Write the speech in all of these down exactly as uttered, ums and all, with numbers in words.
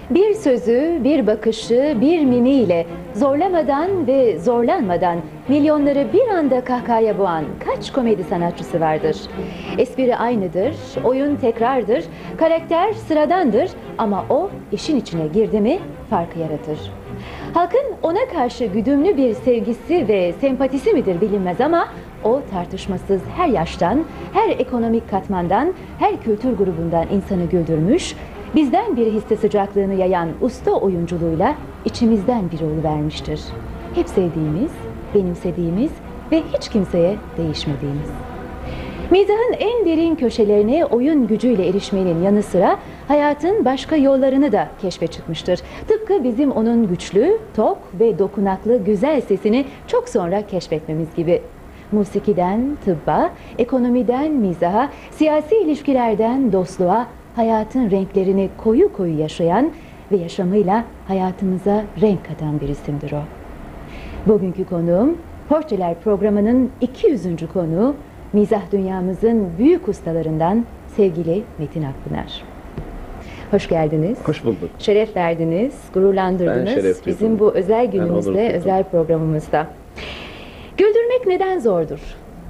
Bir sözü, bir bakışı, bir mimiyle zorlamadan ve zorlanmadan milyonları bir anda kahkahaya boğan kaç komedi sanatçısı vardır? Espri aynıdır, oyun tekrardır, karakter sıradandır ama o işin içine girdi mi farkı yaratır. Halkın ona karşı güdümlü bir sevgisi ve sempatisi midir bilinmez ama o tartışmasız her yaştan, her ekonomik katmandan, her kültür grubundan insanı güldürmüş, bizden bir hisse sıcaklığını yayan usta oyunculuğuyla içimizden biri oluvermiştir. Hep sevdiğimiz, benimsediğimiz ve hiç kimseye değişmediğimiz. Mizahın en derin köşelerine oyun gücüyle erişmenin yanı sıra hayatın başka yollarını da keşfe çıkmıştır. Tıpkı bizim onun güçlü, tok ve dokunaklı güzel sesini çok sonra keşfetmemiz gibi. Musikiden tıbba, ekonomiden mizaha, siyasi ilişkilerden dostluğa, hayatın renklerini koyu koyu yaşayan ve yaşamıyla hayatımıza renk katan bir isimdir o. Bugünkü konuğum, Portreler programının iki yüzüncü konuğu, mizah dünyamızın büyük ustalarından sevgili Metin Akpınar. Hoş geldiniz. Hoş bulduk. Şeref verdiniz, gururlandırdınız. Şeref bizim bu özel günümüzde, özel programımızda. Güldürmek neden zordur?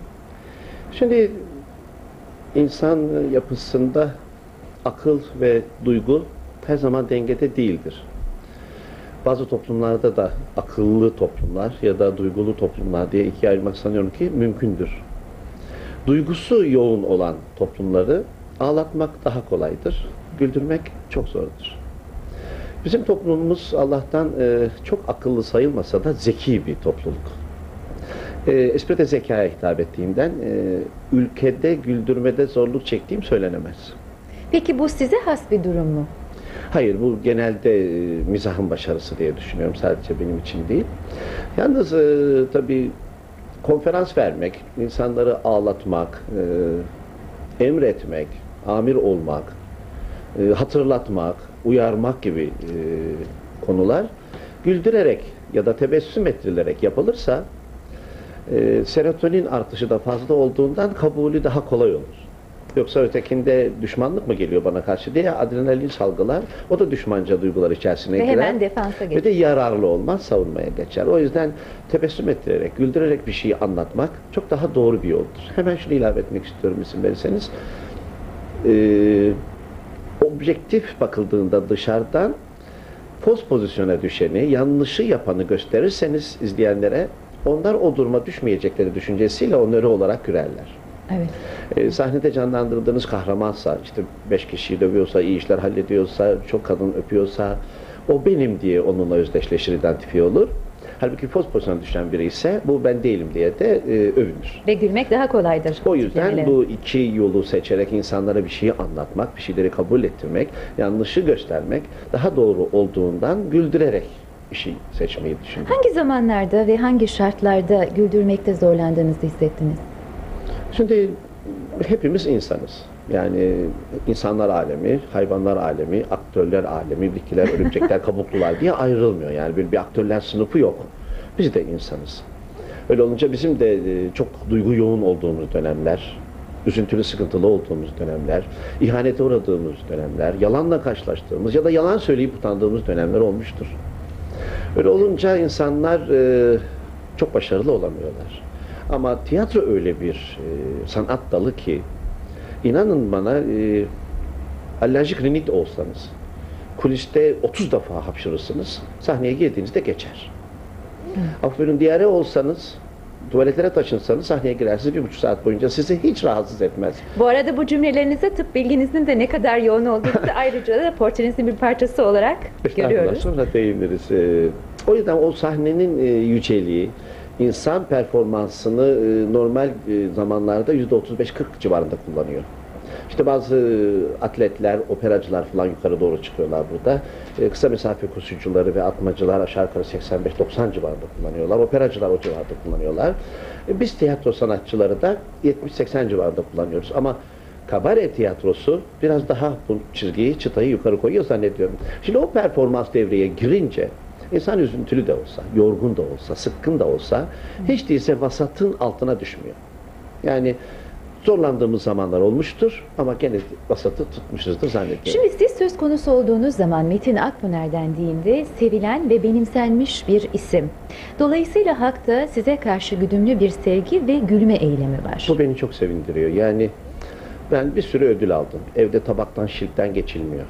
Şimdi insan yapısında akıl ve duygu her zaman dengede değildir. Bazı toplumlarda da akıllı toplumlar ya da duygulu toplumlar diye ikiye ayırmak sanıyorum ki mümkündür. Duygusu yoğun olan toplumları ağlatmak daha kolaydır. Güldürmek çok zordur. Bizim toplumumuz Allah'tan e, çok akıllı sayılmasa da zeki bir topluluk. E, espri de zekaya hitap ettiğinden e, ülkede güldürmede zorluk çektiğim söylenemez. Peki bu size has bir durum mu? Hayır, bu genelde e, mizahın başarısı diye düşünüyorum. Sadece benim için değil. Yalnız e, tabii konferans vermek, insanları ağlatmak, e, emretmek, amir olmak, e, hatırlatmak, uyarmak gibi e, konular güldürerek ya da tebessüm ettirilerek yapılırsa e, serotonin artışı da fazla olduğundan kabulü daha kolay olur. Yoksa ötekinde düşmanlık mı geliyor bana karşı diye adrenalin salgılar, o da düşmanca duygular içerisine ve girer. Hemen defansa geçer. Ve de yararlı olmaz, savunmaya geçer. O yüzden tebessüm ettirerek, güldürerek bir şeyi anlatmak çok daha doğru bir yoldur. Hemen şunu ilave etmek istiyorum izin verirseniz. Ee, objektif bakıldığında dışarıdan poz pozisyona düşeni, yanlışı yapanı gösterirseniz izleyenlere, onlar o duruma düşmeyecekleri düşüncesiyle onları olarak görerler. Evet. E, sahnede canlandırdığınız kahramansa, işte beş kişiyi dövüyorsa, iyi işler hallediyorsa, çok kadın öpüyorsa, o benim diye onunla özdeşleşir, identifiye olur. Halbuki poz pozisyona düşen biri ise bu ben değilim diye de e, övünür. Ve gülmek daha kolaydır. O yüzden bu iki yolu seçerek insanlara bir şeyi anlatmak, bir şeyleri kabul ettirmek, yanlışı göstermek daha doğru olduğundan güldürerek işi seçmeyi düşündüm. Hangi zamanlarda ve hangi şartlarda güldürmekte zorlandığınızı hissettiniz? Şimdi hepimiz insanız. Yani insanlar alemi, hayvanlar alemi, aktörler alemi, bitkiler, örümcekler, kabuklular diye ayrılmıyor. Yani bir, bir aktörler sınıfı yok. Biz de insanız. Öyle olunca bizim de çok duygu yoğun olduğumuz dönemler, üzüntülü, sıkıntılı olduğumuz dönemler, ihanete uğradığımız dönemler, yalanla karşılaştığımız ya da yalan söyleyip utandığımız dönemler olmuştur. Öyle olunca insanlar e, çok başarılı olamıyorlar. Ama tiyatro öyle bir e, sanat dalı ki, inanın bana, e, alerjik rinit olsanız, kuliste otuz defa hapşırırsınız, sahneye girdiğinizde geçer. Afyon'un diyare olsanız, tuvaletlere taşınsanız sahneye girersiniz, bir buçuk saat boyunca sizi hiç rahatsız etmez. Bu arada bu cümlelerinizde tıp bilginizin de ne kadar yoğun olduğunu da ayrıca da portrenizin bir parçası olarak görüyoruz. Sonra değiniriz. E, o yüzden o sahnenin e, yüceliği, İnsan performansını e, normal e, zamanlarda yüzde otuz beş kırk civarında kullanıyor. İşte bazı e, atletler, operacılar falan yukarı doğru çıkıyorlar burada. E, kısa mesafe koşucuları ve atmacılar aşağı yukarı seksen beş doksan civarında kullanıyorlar. Operacılar o civarda kullanıyorlar. E, biz tiyatro sanatçıları da yetmiş seksen civarında kullanıyoruz. Ama kabare tiyatrosu biraz daha bu çizgiyi, çıtayı yukarı koyuyor zannediyorum. Şimdi o performans devreye girince İnsan üzüntülü de olsa, yorgun da olsa, sıkkın da olsa hiç değilse vasatın altına düşmüyor. Yani Zorlandığımız zamanlar olmuştur ama gene vasatı tutmuşuzdur zannediyorum. Şimdi siz söz konusu olduğunuz zaman Metin Akpınar dendiğinde sevilen ve benimsenmiş bir isim. Dolayısıyla halkta size karşı güdümlü bir sevgi ve gülme eylemi var. Bu beni çok sevindiriyor. Yani ben bir sürü ödül aldım. Evde tabaktan şilten geçilmiyor.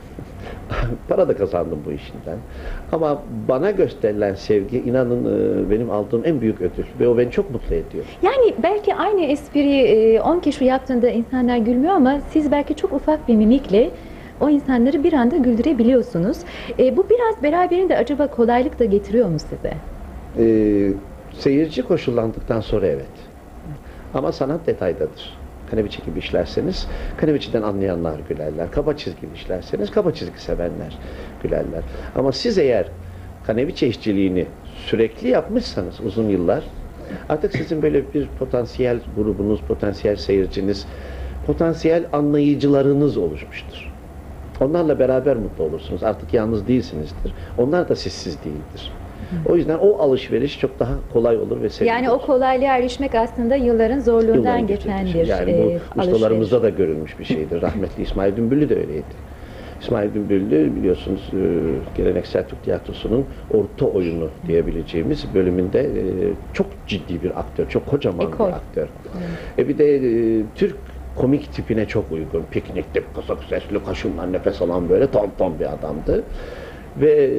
Para da kazandım bu işinden. Ama bana gösterilen sevgi inanın benim aldığım en büyük ödül. Ve o beni çok mutlu ediyor. Yani belki aynı espriyi on kişi yaptığında insanlar gülmüyor ama siz belki çok ufak bir mimikle o insanları bir anda güldürebiliyorsunuz. E, bu biraz beraberinde acaba kolaylık da getiriyor mu size? Ee, seyirci koşullandıktan sonra evet. Ama sanat detaydadır. Kaneviçe gibi işlerseniz kaneviçeden anlayanlar gülerler. Kaba çizgili işlerseniz kaba çizgi sevenler gülerler. Ama siz eğer kaneviçe işçiliğini sürekli yapmışsanız uzun yıllar artık sizin böyle bir potansiyel grubunuz, potansiyel seyirciniz, potansiyel anlayıcılarınız oluşmuştur. Onlarla beraber mutlu olursunuz. Artık yalnız değilsinizdir. Onlar da sizsiz değildir. O yüzden o alışveriş çok daha kolay olur ve sevimli Yani o olur. kolaylığa erişmek aslında yılların zorluğundan Yılların geçen getirdiği bir şey. Yani e, bu alışveriş. ustalarımızda da görülmüş bir şeydir. Rahmetli İsmail Dümbüllü de öyleydi. İsmail Dümbüllü biliyorsunuz e, geleneksel Türk tiyatrosunun orta oyunu diyebileceğimiz bölümünde e, çok ciddi bir aktör, çok kocaman Ekol. bir aktör. E bir de e, Türk komik tipine çok uygun. Piknikte kısık sesli, kaşınlar nefes alan böyle ton ton bir adamdı. Ve e,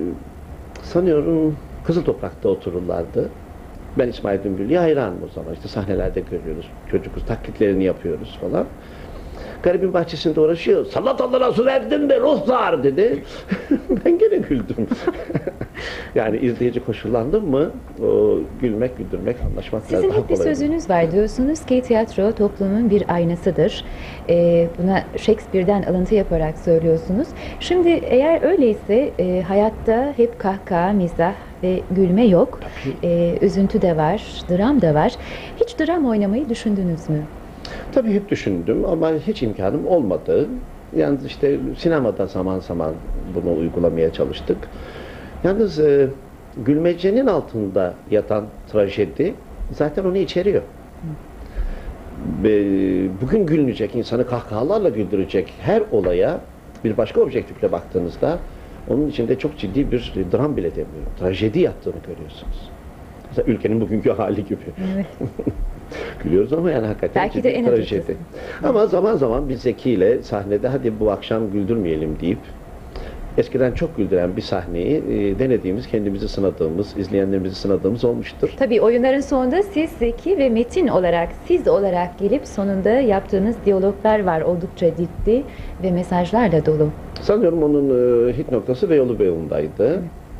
sanıyorum Kızıl Toprak'ta otururlardı. Ben İsmail Dümbüllü'ye hayranım o zaman. İşte sahnelerde görüyoruz. Çocukuz, taklitlerini yapıyoruz falan. Garibin bahçesinde uğraşıyor. Salatalara su verdim de ruhlar dedi. Ben gene güldüm. Yani izleyici koşullandım mı o gülmek, güldürmek, anlaşmak biraz Sizin daha hep bir kolay olur. sözünüz var. Diyorsunuz ki tiyatro toplumun bir aynasıdır. Ee, buna Shakespeare'den alıntı yaparak söylüyorsunuz. Şimdi eğer öyleyse e, hayatta hep kahkaha, mizah ve gülme yok. Ee, üzüntü de var, dram da var. Hiç dram oynamayı düşündünüz mü? Tabii hep düşündüm ama hiç imkanım olmadı. Yalnız işte sinemada zaman zaman bunu uygulamaya çalıştık. Yalnız e, gülmecenin altında yatan trajedi zaten onu içeriyor. Ve bugün gülünecek, insanı kahkahalarla güldürecek her olaya bir başka objektifle baktığınızda onun içinde çok ciddi bir dram bile demiyorum. Trajedi yattığını görüyorsunuz. Mesela ülkenin bugünkü hali gibi. Evet. Gülüyoruz ama yani hakikaten Belki ciddi de bir en trajedi. acıtısı. Ama zaman zaman bir zekiyle sahnede hadi bu akşam güldürmeyelim deyip eskiden çok güldüren bir sahneyi e, denediğimiz, kendimizi sınadığımız, izleyenlerimizi sınadığımız olmuştur. Tabii oyunların sonunda siz Zeki ve Metin olarak, siz olarak gelip sonunda yaptığınız diyaloglar var. Oldukça ciddi ve mesajlarla dolu. Sanıyorum onun e, hit noktası Beyoğlu Beyoğlu'ndaydı.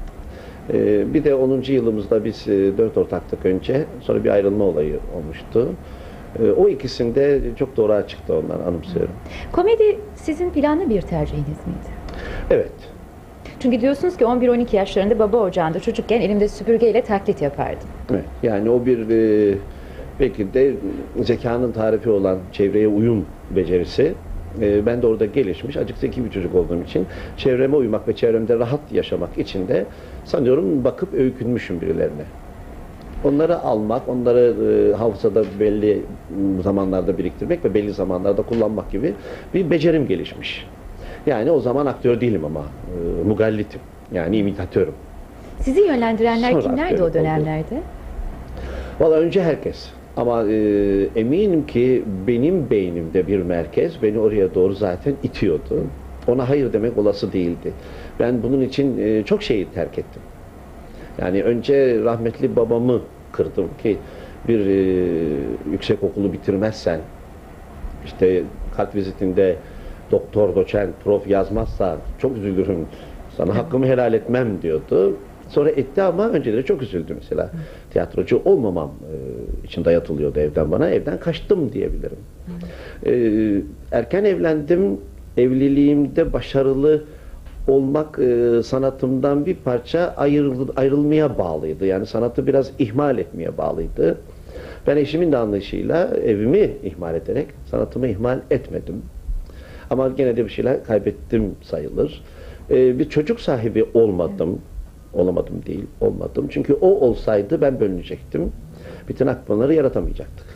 E, bir de onuncu yılımızda biz e, dört ortaktık önce. Sonra bir ayrılma olayı olmuştu. E, o ikisinde çok doğru çıktı onlar, anımsıyorum. Komedi sizin planlı bir tercihiniz miydi? Evet. Çünkü diyorsunuz ki on bir on iki yaşlarında baba ocağında çocukken elimde süpürgeyle taklit yapardım. Evet. Yani o bir e, belki de zekanın tarifi olan çevreye uyum becerisi. E, ben de orada gelişmiş, acık zeki bir çocuk olduğum için çevreme uymak ve çevremde rahat yaşamak için de sanıyorum bakıp öykünmüşüm birilerine. Onları almak, onları e, hafızada belli zamanlarda biriktirmek ve belli zamanlarda kullanmak gibi bir becerim gelişmiş. Yani o zaman aktör değilim ama e, mugallitim. Yani imitatörüm. Sizi yönlendirenler Sonra kimlerdi aktörlük o oldu. dönemlerde? Valla önce herkes. Ama e, eminim ki benim beynimde bir merkez beni oraya doğru zaten itiyordu. Ona hayır demek olası değildi. Ben bunun için e, çok şeyi terk ettim. Yani önce rahmetli babamı kırdım ki bir e, yüksek okulu bitirmezsen işte kart vizitinde doktor, doçent, prof yazmazsa çok üzülürüm. Sana hakkımı helal etmem diyordu. Sonra etti ama önceleri çok üzüldü mesela. Tiyatrocu olmamam e, için dayatılıyordu evden bana. Evden kaçtım diyebilirim. E, erken evlendim. Evliliğimde başarılı olmak e, sanatımdan bir parça ayrıl, ayrılmaya bağlıydı. Yani sanatı biraz ihmal etmeye bağlıydı. Ben eşimin de anlayışıyla evimi ihmal ederek sanatımı ihmal etmedim. Ama gene de bir şeyler kaybettim sayılır. E, bir çocuk sahibi olmadım. Olamadım değil, olmadım. Çünkü o olsaydı ben bölünecektim. Bütün Akpınar'ı yaratamayacaktık.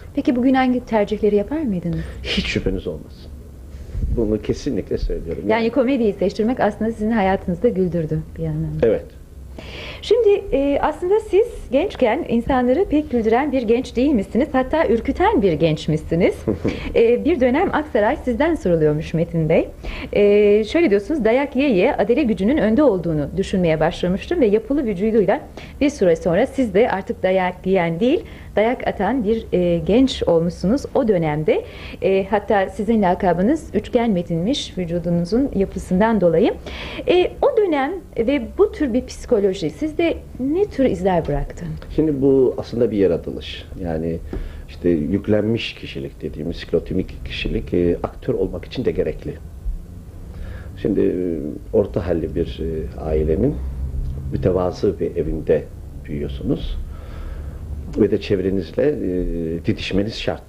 Peki bugün hangi tercihleri yapar mıydınız? Hiç şüpheniz olmasın. Bunu kesinlikle söylüyorum. Yani komediyi seçtirmek aslında sizin hayatınızda güldürdü bir anlamda. Evet. Şimdi e, aslında siz gençken insanları pek güldüren bir genç değil misiniz? Hatta ürküten bir gençmişsiniz. e, bir dönem Aksaray sizden soruluyormuş Metin Bey. E, şöyle diyorsunuz, dayak ye ye Adele gücünün önde olduğunu düşünmeye başlamıştım ve yapılı vücuduyla bir süre sonra siz de artık dayak yiyen değil, dayak atan bir e, genç olmuşsunuz o dönemde. E, hatta sizin lakabınız Üçgen Metin'miş vücudunuzun yapısından dolayı. E, o dönem ve bu tür bir psikoloji sizde ne tür izler bıraktı? Şimdi bu aslında bir yaratılış. Yani işte yüklenmiş kişilik dediğimiz siklotimik kişilik e, aktör olmak için de gerekli. Şimdi e, orta halli bir e, ailenin mütevazı bir evinde büyüyorsunuz. Ve de çevrenizle e, didişmeniz şart.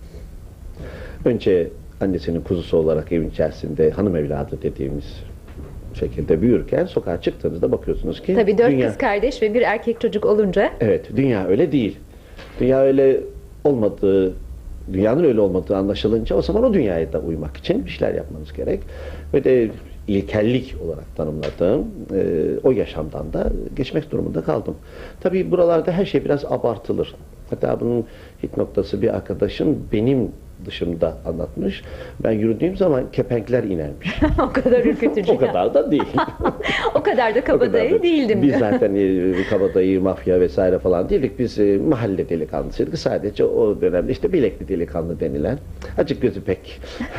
Önce annesinin kuzusu olarak evin içerisinde hanım evladı dediğimiz şekilde büyürken sokağa çıktığınızda bakıyorsunuz ki Tabii dört dünya, kız kardeş ve bir erkek çocuk olunca. evet, dünya öyle değil. Dünya öyle olmadığı, dünyanın öyle olmadığı anlaşılınca o zaman o dünyaya da uymak için bir şeyler yapmanız gerek. Ve de ilkellik olarak tanımladığım e, o yaşamdan da geçmek durumunda kaldım. Tabii buralarda her şey biraz abartılır. Hatta bunun hit noktası bir arkadaşım benim dışımda anlatmış. Ben yürüdüğüm zaman kepenkler inermiş. O kadar ürkütücü. O kadar da değil. O kadar da kabadayı değildim. Biz zaten e, kabadayı, mafya vesaire falan değildik. Biz e, mahalle delikanlısıydık. Sadece o dönemde işte bilekli delikanlı denilen, açık gözü pek.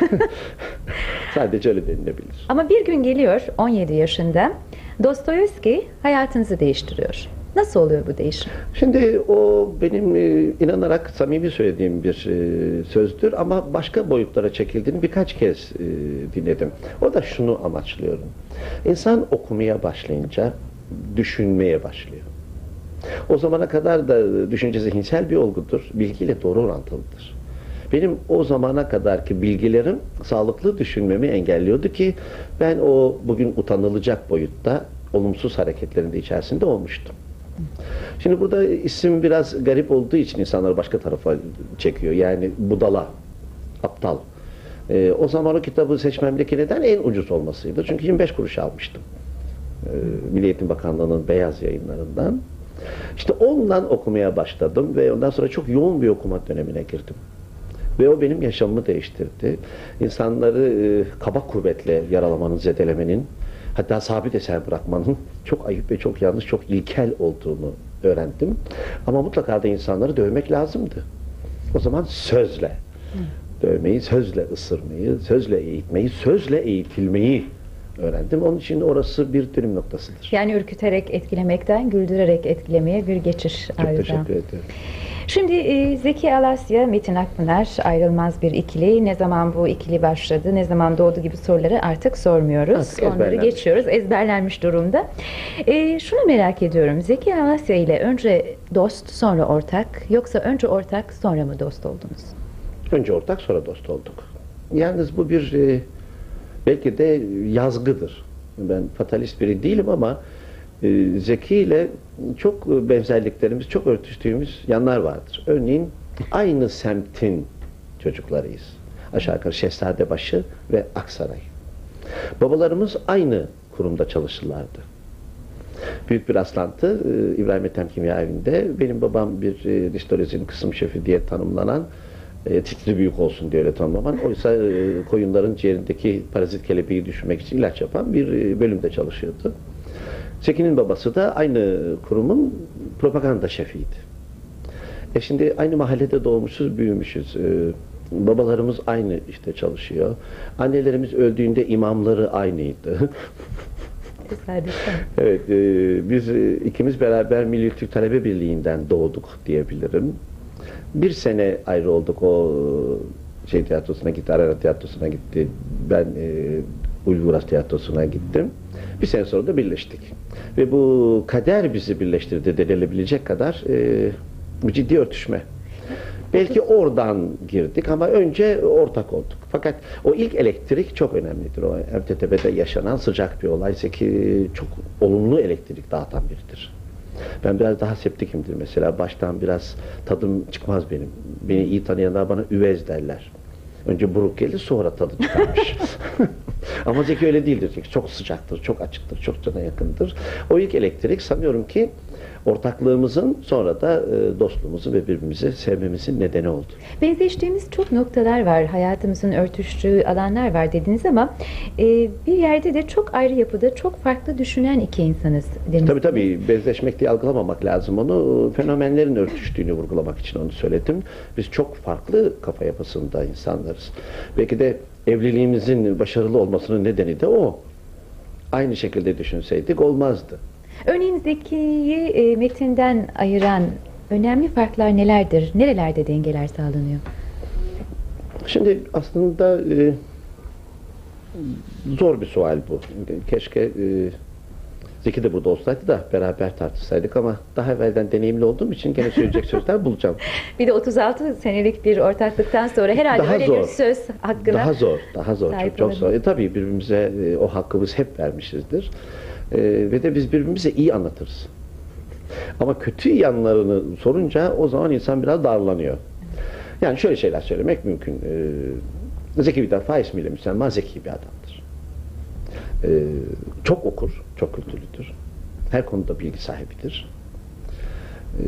Sadece öyle denilebilir. Ama bir gün geliyor on yedi yaşında Dostoyevski hayatınızı değiştiriyor. Nasıl oluyor bu değişim? Şimdi o benim e, inanarak samimi söylediğim bir e, sözdür ama başka boyutlara çekildiğini birkaç kez e, dinledim. O da şunu amaçlıyorum. İnsan okumaya başlayınca düşünmeye başlıyor. O zamana kadar da düşünce zihinsel bir olgudur. Bilgiyle doğru orantılıdır. Benim o zamana kadarki bilgilerim sağlıklı düşünmemi engelliyordu ki ben o bugün utanılacak boyutta olumsuz hareketlerin de içerisinde olmuştum. Şimdi burada isim biraz garip olduğu için insanları başka tarafa çekiyor. Yani budala, aptal. Ee, o zaman o kitabı seçmemdeki neden en ucuz olmasıydı. Çünkü yirmi beş kuruş almıştım. Ee, Milli Eğitim Bakanlığı'nın beyaz yayınlarından. İşte ondan okumaya başladım ve ondan sonra çok yoğun bir okuma dönemine girdim. Ve o benim yaşamımı değiştirdi. İnsanları e, kaba kuvvetle yaralamanın, zedelemenin, hatta sabit eser bırakmanın çok ayıp ve çok yanlış, çok ilkel olduğunu öğrendim. Ama mutlaka da insanları dövmek lazımdı. O zaman sözle dövmeyi, sözle ısırmayı, sözle eğitmeyi, sözle eğitilmeyi öğrendim. Onun için orası bir dönüm noktasıdır. Yani ürküterek etkilemekten güldürerek etkilemeye bir geçiş. Çok ardından. teşekkür ederim. Şimdi e, Zeki Alasya, Metin Akpınar ayrılmaz bir ikili. Ne zaman bu ikili başladı, ne zaman doğdu gibi soruları artık sormuyoruz. Artık Onları ezberlenmiş. geçiyoruz. Ezberlenmiş durumda. E, şunu merak ediyorum. Zeki Alasya ile önce dost, sonra ortak, yoksa önce ortak, sonra mı dost oldunuz? Önce ortak, sonra dost olduk. Yalnız bu bir e, belki de yazgıdır. Ben fatalist biri değilim ama e, Zeki ile çok benzerliklerimiz, çok örtüştüğümüz yanlar vardır. Örneğin aynı semtin çocuklarıyız. Aşağı yukarı Şehzadebaşı ve Aksaray. Babalarımız aynı kurumda çalışırlardı. Büyük bir rastlantı e, İbrahim Ethem Kimya Evi'nde. Benim babam bir e, distolojinin kısım şefi diye tanımlanan, e, titri büyük olsun diye öyle tanımlanan, oysa e, koyunların ciğerindeki parazit kelebeği düşürmek için ilaç yapan bir e, bölümde çalışıyordu. Zeki'nin babası da aynı kurumun propaganda şefiydi. E şimdi aynı mahallede doğmuşuz, büyümüşüz. E, babalarımız aynı işte çalışıyor. Annelerimiz öldüğünde imamları aynıydı. Tesadüfen. Evet, e, biz e, ikimiz beraber Milli Türk Talebe Birliği'nden doğduk diyebilirim. Bir sene ayrı olduk. O şey tiyatrosuna gitti, Arara tiyatrosuna gitti. Ben e, Uyguras tiyatrosuna gittim. Bir sene sonra da birleştik. Ve bu kader bizi birleştirdi denilebilecek kadar e, ciddi örtüşme. Belki oradan girdik ama önce ortak olduk. Fakat o ilk elektrik çok önemlidir. O M T T B'de yaşanan sıcak bir olay. Zeki çok olumlu elektrik dağıtan biridir. Ben biraz daha septikimdir mesela. Baştan biraz tadım çıkmaz benim. Beni iyi tanıyanlar bana üvez derler. Önce buruk gelir, sonra tadı çıkarmış. Ama Zeki öyle değildir. Zeki çok sıcaktır, çok açıktır, çok cana yakındır. O ilk elektrik sanıyorum ki ortaklığımızın sonra da e, dostluğumuzu ve birbirimizi sevmemizin nedeni oldu. Benzeştiğimiz çok noktalar var, hayatımızın örtüştüğü alanlar var dediniz ama e, bir yerde de çok ayrı yapıda, çok farklı düşünen iki insanız demiştiniz. Tabii tabii, benzeşmek diye algılamamak lazım onu. Fenomenlerin örtüştüğünü vurgulamak için onu söyledim. Biz çok farklı kafa yapısında insanlarız. Belki de evliliğimizin başarılı olmasının nedeni de o. Aynı şekilde düşünseydik olmazdı. Örneğin Zeki'yi e, Metin'den ayıran önemli farklar nelerdir? Nerelerde dengeler sağlanıyor? Şimdi aslında e, zor bir sual bu. Keşke e, Zeki de burada olsaydı da beraber tartışsaydık ama daha evvelden deneyimli olduğum için gene söyleyecek sözler bulacağım. Bir de otuz altı senelik bir ortaklıktan sonra herhalde Daha öyle zor. bir söz hakkına Daha zor, daha zor, sahip çok çok zor. olabilir. E, tabii birbirimize e, o hakkı biz hep vermişizdir. E, ve de biz birbirimize iyi anlatırız. Ama kötü yanlarını sorunca o zaman insan biraz darlanıyor. Yani şöyle şeyler söylemek mümkün. E, Zeki bir defa ismiyle Müslüman, zeki bir adamdır. E, çok okur, çok kültürlüdür. Her konuda bilgi sahibidir. E,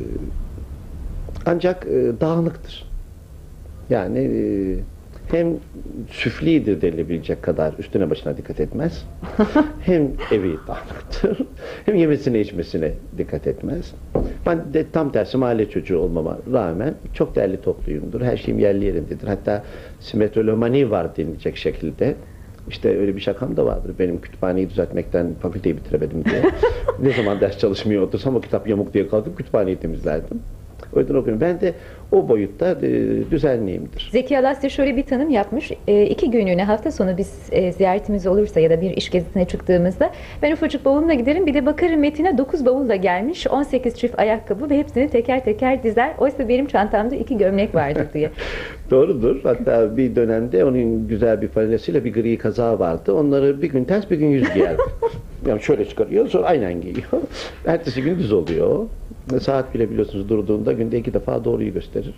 ancak e, dağınıktır. Yani e, hem süflidir denilebilecek kadar üstüne başına dikkat etmez. Hem evi dağınıktır. Hem yemesine içmesine dikkat etmez. Ben de tam tersi mahalle çocuğu olmama rağmen çok değerli topluyumdur. Her şeyim yerli yerindedir. Hatta simetrolomani var denilecek şekilde. İşte öyle bir şakam da vardır. Benim kütüphaneyi düzeltmekten fakülteyi bitiremedim diye. Ne zaman ders çalışmıyor otursam o kitap yamuk diye kalkıp kütüphaneyi temizlerdim. O yüzden okuyorum. Ben de o boyutta e, düzenliyimdir. Zeki Alasya şöyle bir tanım yapmış. E, iki günlüğüne hafta sonu biz e, ziyaretimiz olursa ya da bir iş gezisine çıktığımızda ben ufacık bavulumla giderim. Bir de bakarım Metin'e dokuz bavul da gelmiş. on sekiz çift ayakkabı ve hepsini teker teker dizer. Oysa benim çantamda iki gömlek vardır diye. Doğrudur. Hatta bir dönemde onun güzel bir falinesiyle bir gri kazağı vardı. Onları bir gün ters bir gün yüz giyerdi. Yani şöyle çıkarıyor, sonra aynen giyiyor. Ertesi gün düz oluyor. Saat bile biliyorsunuz durduğunda günde iki defa doğruyu gösterir.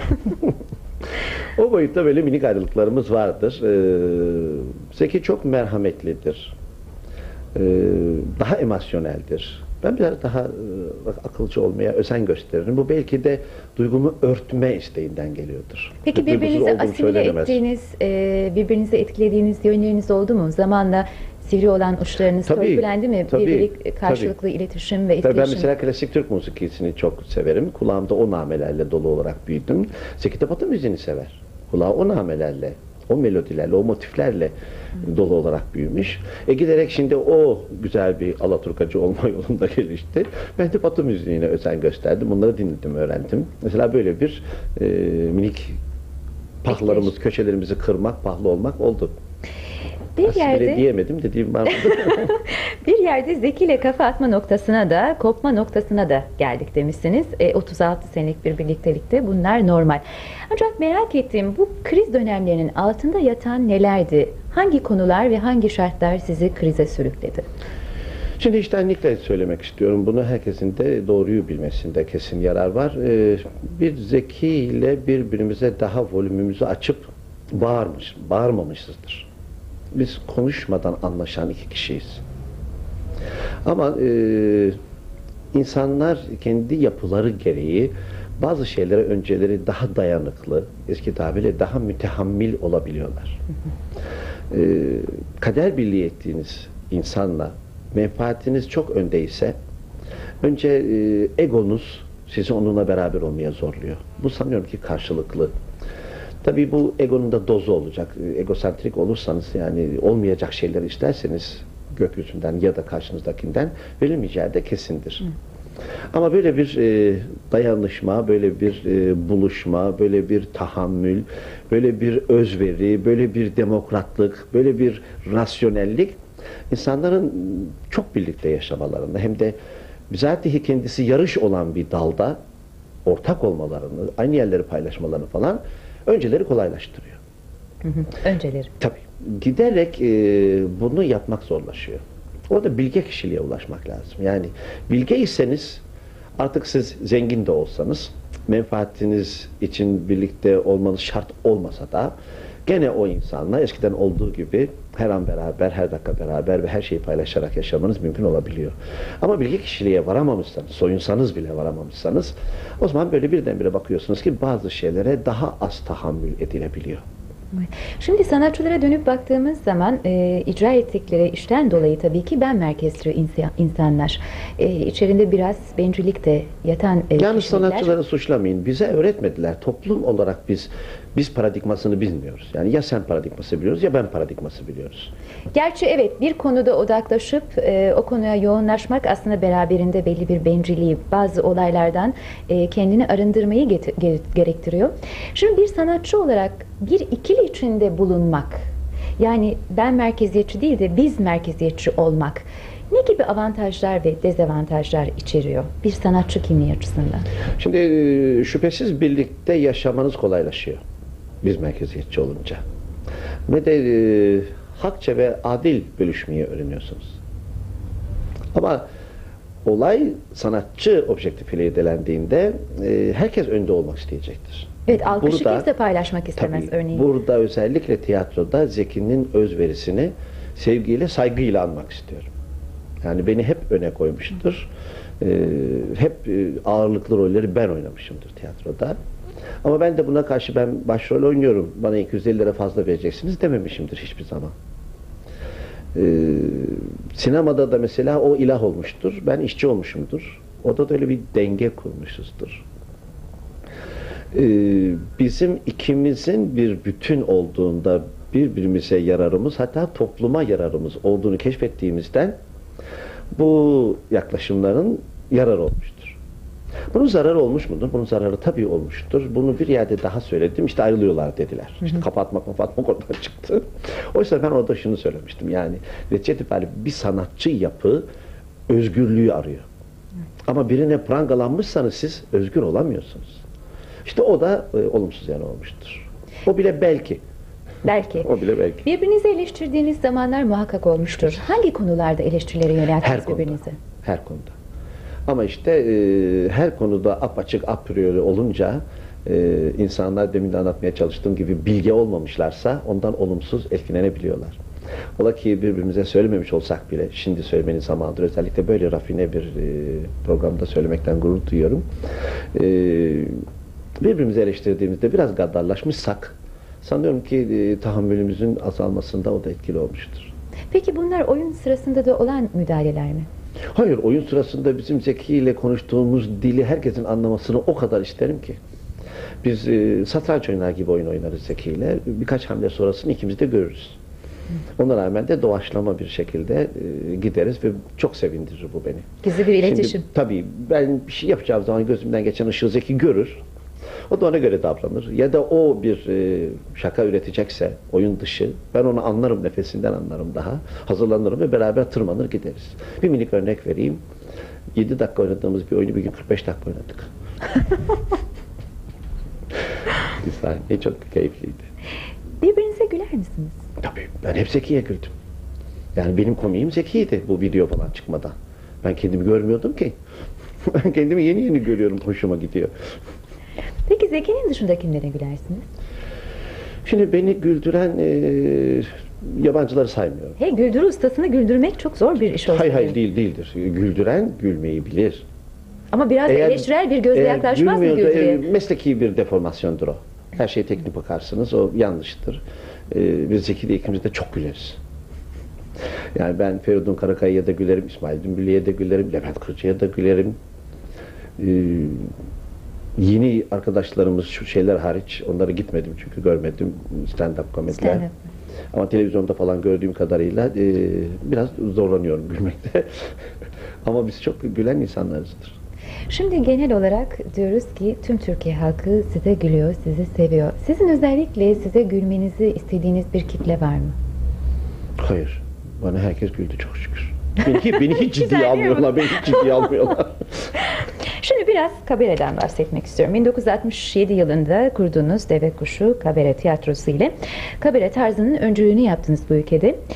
O boyutta böyle minik ayrılıklarımız vardır. Ee, Zeki çok merhametlidir. Ee, daha emosyoneldir. Ben biraz daha e, akılcı olmaya özen gösteririm. Bu belki de duygumu örtme isteğinden geliyordur. Peki Duygusuz birbirinizi olduğum asimile söylenemez. ettiğiniz, e, birbirinizi etkilediğiniz yönleriniz oldu mu? Zamanla sivri olan uçlarınız Tabii, törpülendi mi? tabii, Birlik, karşılıklı iletişim ve Tabii etkileşim. ben mesela klasik Türk musikisini çok severim. Kulağımda o namelerle dolu olarak büyüdüm. Zeki de Batı müziğini sever. Kulağı o namelerle, o melodilerle, o motiflerle hmm. dolu olarak büyümüş. E giderek şimdi o güzel bir alaturkacı olma yolunda gelişti. Ben de Batı müziğine özen gösterdim. Bunları dinledim, öğrendim. Mesela böyle bir e, minik pahlarımız, köşelerimizi kırmak, pahlı olmak oldu. Bir Asimile yerde diyemedim dediğim var. bir yerde Zeki ile kafa atma noktasına da kopma noktasına da geldik demişsiniz. E, otuz altı senelik bir birliktelikte bunlar normal. Ancak merak ettiğim bu kriz dönemlerinin altında yatan nelerdi? Hangi konular ve hangi şartlar sizi krize sürükledi? Şimdi içtenlikle söylemek istiyorum. Bunu herkesin de doğruyu bilmesinde kesin yarar var. Ee, bir Zeki ile birbirimize daha volümümüzü açıp bağırmış, bağırmamışızdır. Biz konuşmadan anlaşan iki kişiyiz. Ama e, insanlar kendi yapıları gereği bazı şeylere önceleri daha dayanıklı, eski tabirle daha mütehammil olabiliyorlar. E, kader birliği ettiğiniz insanla menfaatiniz çok öndeyse önce e, egonuz sizi onunla beraber olmaya zorluyor. Bu sanıyorum ki karşılıklı. Tabii bu egonun da dozu olacak. Egosentrik olursanız yani olmayacak şeyler isterseniz gökyüzünden ya da karşınızdakinden verilmeyeceği de kesindir. Hı. Ama böyle bir e, dayanışma, böyle bir e, buluşma, böyle bir tahammül, böyle bir özveri, böyle bir demokratlık, böyle bir rasyonellik insanların çok birlikte yaşamalarını hem de bizatihi kendisi yarış olan bir dalda ortak olmalarını, aynı yerleri paylaşmalarını falan önceleri kolaylaştırıyor. Hı hı, önceleri. Tabii. Giderek e, bunu yapmak zorlaşıyor. Orada bilge kişiliğe ulaşmak lazım. Yani bilgeyseniz Artık siz zengin de olsanız, menfaatiniz için birlikte olmanız şart olmasa da gene o insanla eskiden olduğu gibi her an beraber, her dakika beraber ve her şeyi paylaşarak yaşamanız mümkün olabiliyor. Ama bilgi kişiliğe varamamışsanız, soyunsanız bile varamamışsanız, o zaman böyle birdenbire bakıyorsunuz ki bazı şeylere daha az tahammül edilebiliyor. Şimdi sanatçılara dönüp baktığımız zaman e, icra ettikleri işten dolayı tabii ki ben merkezli insan, insanlar. E, içerinde biraz bencillik de yatan e, Yani kişiler. sanatçıları suçlamayın. Bize öğretmediler. Toplum olarak biz biz paradigmasını bilmiyoruz. Yani ya sen paradigması biliyoruz ya ben paradigması biliyoruz. Gerçi evet, bir konuda odaklaşıp e, o konuya yoğunlaşmak aslında beraberinde belli bir bencilliği, bazı olaylardan e, kendini arındırmayı get- ge- gerektiriyor. Şimdi bir sanatçı olarak bir ikili içinde bulunmak, yani ben merkeziyetçi değil de biz merkeziyetçi olmak ne gibi avantajlar ve dezavantajlar içeriyor bir sanatçı kimliği açısından? Şimdi e, şüphesiz birlikte yaşamanız kolaylaşıyor. Biz merkeziyetçi olunca. Ve de e, hakça ve adil bölüşmeyi öğreniyorsunuz. Ama olay sanatçı objektifiyle irdelendiğinde e, herkes önde olmak isteyecektir. Evet, alkışı Burada- kimse paylaşmak istemez Tabii, örneğin. burada özellikle tiyatroda Zeki'nin özverisini sevgiyle, saygıyla anmak istiyorum. Yani beni hep öne koymuştur. Ee, hep e, ağırlıklı rolleri ben oynamışımdır tiyatroda. Ama ben de buna karşı ben başrol oynuyorum, bana iki yüz elli lira fazla vereceksiniz dememişimdir hiçbir zaman. Ee, sinemada da mesela o ilah olmuştur, ben işçi olmuşumdur. Orada da öyle bir denge kurmuşuzdur. Ee, bizim ikimizin bir bütün olduğunda birbirimize yararımız, hatta topluma yararımız olduğunu keşfettiğimizden bu yaklaşımların yararı olmuştur. Bunun zararı olmuş mudur? Bunun zararı tabii olmuştur. Bunu bir yerde daha söyledim. İşte ayrılıyorlar dediler. İşte kapatmak kapatmak oradan çıktı. Oysa ben orada şunu söylemiştim. Yani netice itibariyle bir sanatçı yapı özgürlüğü arıyor. Ama birine prangalanmışsanız siz özgür olamıyorsunuz. İşte o da e, olumsuz yanı olmuştur. O bile belki. Belki. O bile belki. Birbirinizi eleştirdiğiniz zamanlar muhakkak olmuştur. Hangi konularda eleştirileri Her yönelttiniz konuda. birbirinize? Her konuda. Ama işte e, her konuda apaçık a priori olunca e, insanlar demin de anlatmaya çalıştığım gibi bilgi olmamışlarsa ondan olumsuz etkilenebiliyorlar. Ola ki birbirimize söylememiş olsak bile şimdi söylemenin zamanıdır. Özellikle böyle rafine bir e, programda söylemekten gurur duyuyorum. E, birbirimizi eleştirdiğimizde biraz gaddarlaşmışsak sanıyorum ki e, tahammülümüzün azalmasında o da etkili olmuştur. Peki bunlar oyun sırasında da olan müdahaleler mi? Hayır, oyun sırasında bizim Zeki ile konuştuğumuz dili herkesin anlamasını o kadar isterim ki. Biz e, satranç oynar gibi oyun oynarız Zeki ile. Birkaç hamle sonrasını ikimiz de görürüz. Ona rağmen de doğaçlama bir şekilde e, gideriz ve çok sevindirir bu beni. Gizli bir iletişim. Şimdi, tabii ben bir şey yapacağım zaman gözümden geçen ışığı Zeki görür. O da ona göre davranır. Ya da o bir e, şaka üretecekse oyun dışı, ben onu anlarım, nefesinden anlarım daha. Hazırlanırım ve beraber tırmanır gideriz. Bir minik örnek vereyim. yedi dakika oynadığımız bir oyunu bir gün kırk beş dakika oynadık. Bir sahne çok keyifliydi. Birbirinize güler misiniz? Tabii ben hep Zeki'ye güldüm. Yani benim komiğim Zeki'ydi bu video falan çıkmadan. Ben kendimi görmüyordum ki. Ben kendimi yeni yeni görüyorum, hoşuma gidiyor. Peki Zeki'nin dışında kimlere gülersiniz? Şimdi beni güldüren e, yabancıları saymıyorum. Hey, güldürü ustasını güldürmek çok zor bir iş olsa Hayır hayır gerek. değil değildir. Güldüren gülmeyi bilir. Ama biraz Eğer- eleştirel bir gözle eğer yaklaşmaz mı gülmüyorsa, güldürüye? e, mesleki bir deformasyondur o. Her şeyi teknik bakarsınız, o yanlıştır. E, biz Zeki'de ikimiz de çok güleriz. Yani ben Feridun Karakaya'ya da gülerim, İsmail Dümbüllü'ye de gülerim, Levent Kırca'ya da gülerim. E, yeni arkadaşlarımız şu şeyler hariç, onları gitmedim çünkü görmedim, stand-up komediler. Stand-up. Ama televizyonda falan gördüğüm kadarıyla e, biraz zorlanıyorum gülmekte. Ama biz çok gülen insanlarızdır. Şimdi genel olarak diyoruz ki tüm Türkiye halkı size gülüyor, sizi seviyor. Sizin özellikle size gülmenizi istediğiniz bir kitle var mı? Hayır. Bana herkes güldü çok şükür. Beni, beni hiç Güzel ciddiye değil mi? almıyorlar. Beni hiç ciddiye almıyorlar. Şimdi biraz kabareden bahsetmek istiyorum. bin dokuz yüz altmış yedi yılında kurduğunuz Deve Kuşu Kabare Tiyatrosu ile kabare tarzının öncülüğünü yaptınız bu ülkede.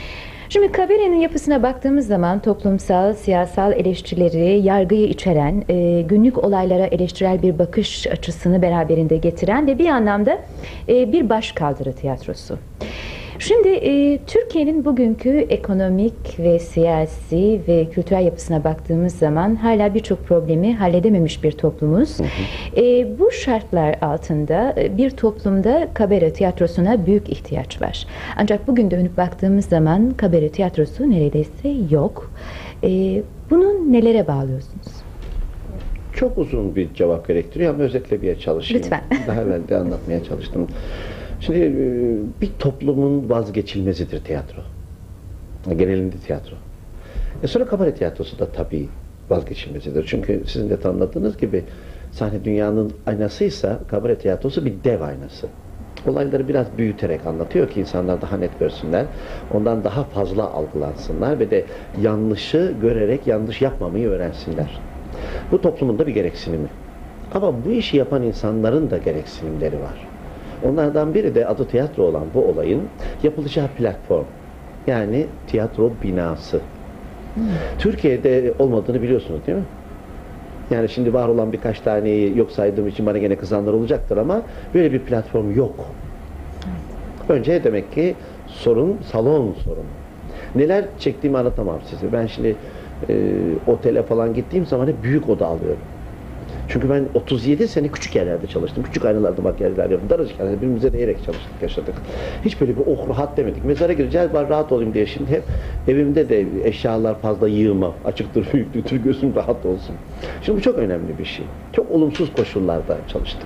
Şimdi kabarenin yapısına baktığımız zaman toplumsal, siyasal eleştirileri, yargıyı içeren, e, günlük olaylara eleştirel bir bakış açısını beraberinde getiren ve bir anlamda e, bir başkaldırı tiyatrosu. Şimdi e, Türkiye'nin bugünkü ekonomik ve siyasi ve kültürel yapısına baktığımız zaman hala birçok problemi halledememiş bir toplumuz. Hı hı. E, bu şartlar altında e, bir toplumda kabare tiyatrosuna büyük ihtiyaç var. Ancak bugün dönüp baktığımız zaman kabare tiyatrosu neredeyse yok. E, bunu nelere bağlıyorsunuz? Çok uzun bir cevap gerektiriyor ama özetlemeye çalışayım. Lütfen. Daha evvel de anlatmaya çalıştım. Şimdi bir toplumun vazgeçilmezidir tiyatro. Genelinde tiyatro. E sonra kabare tiyatrosu da tabii vazgeçilmezidir. Çünkü sizin de tanımladığınız gibi sahne dünyanın aynasıysa kabare tiyatrosu bir dev aynası. Olayları biraz büyüterek anlatıyor ki insanlar daha net görsünler. Ondan daha fazla algılansınlar ve de yanlışı görerek yanlış yapmamayı öğrensinler. Bu toplumun da bir gereksinimi. Ama bu işi yapan insanların da gereksinimleri var. Onlardan biri de adı tiyatro olan bu olayın yapılacağı platform. Yani tiyatro binası. Hmm. Türkiye'de olmadığını biliyorsunuz değil mi? Yani şimdi var olan birkaç taneyi yok saydığım için bana gene kızanlar olacaktır ama böyle bir platform yok. Evet. Önce demek ki sorun salon sorunu. Neler çektiğimi anlatamam size. Ben şimdi e, otele falan gittiğim zaman hep büyük oda alıyorum. Çünkü ben otuz yedi sene küçük yerlerde çalıştım. Küçük aynalarda makyajlar yaptım. Daracık yani birbirimize değerek çalıştık, yaşadık. Hiç böyle bir oh rahat demedik. Mezara gireceğiz, ben rahat olayım diye şimdi hep evimde de eşyalar fazla yığma. Açıktır, büyüklüktür, gözüm rahat olsun. Şimdi bu çok önemli bir şey. Çok olumsuz koşullarda çalıştık.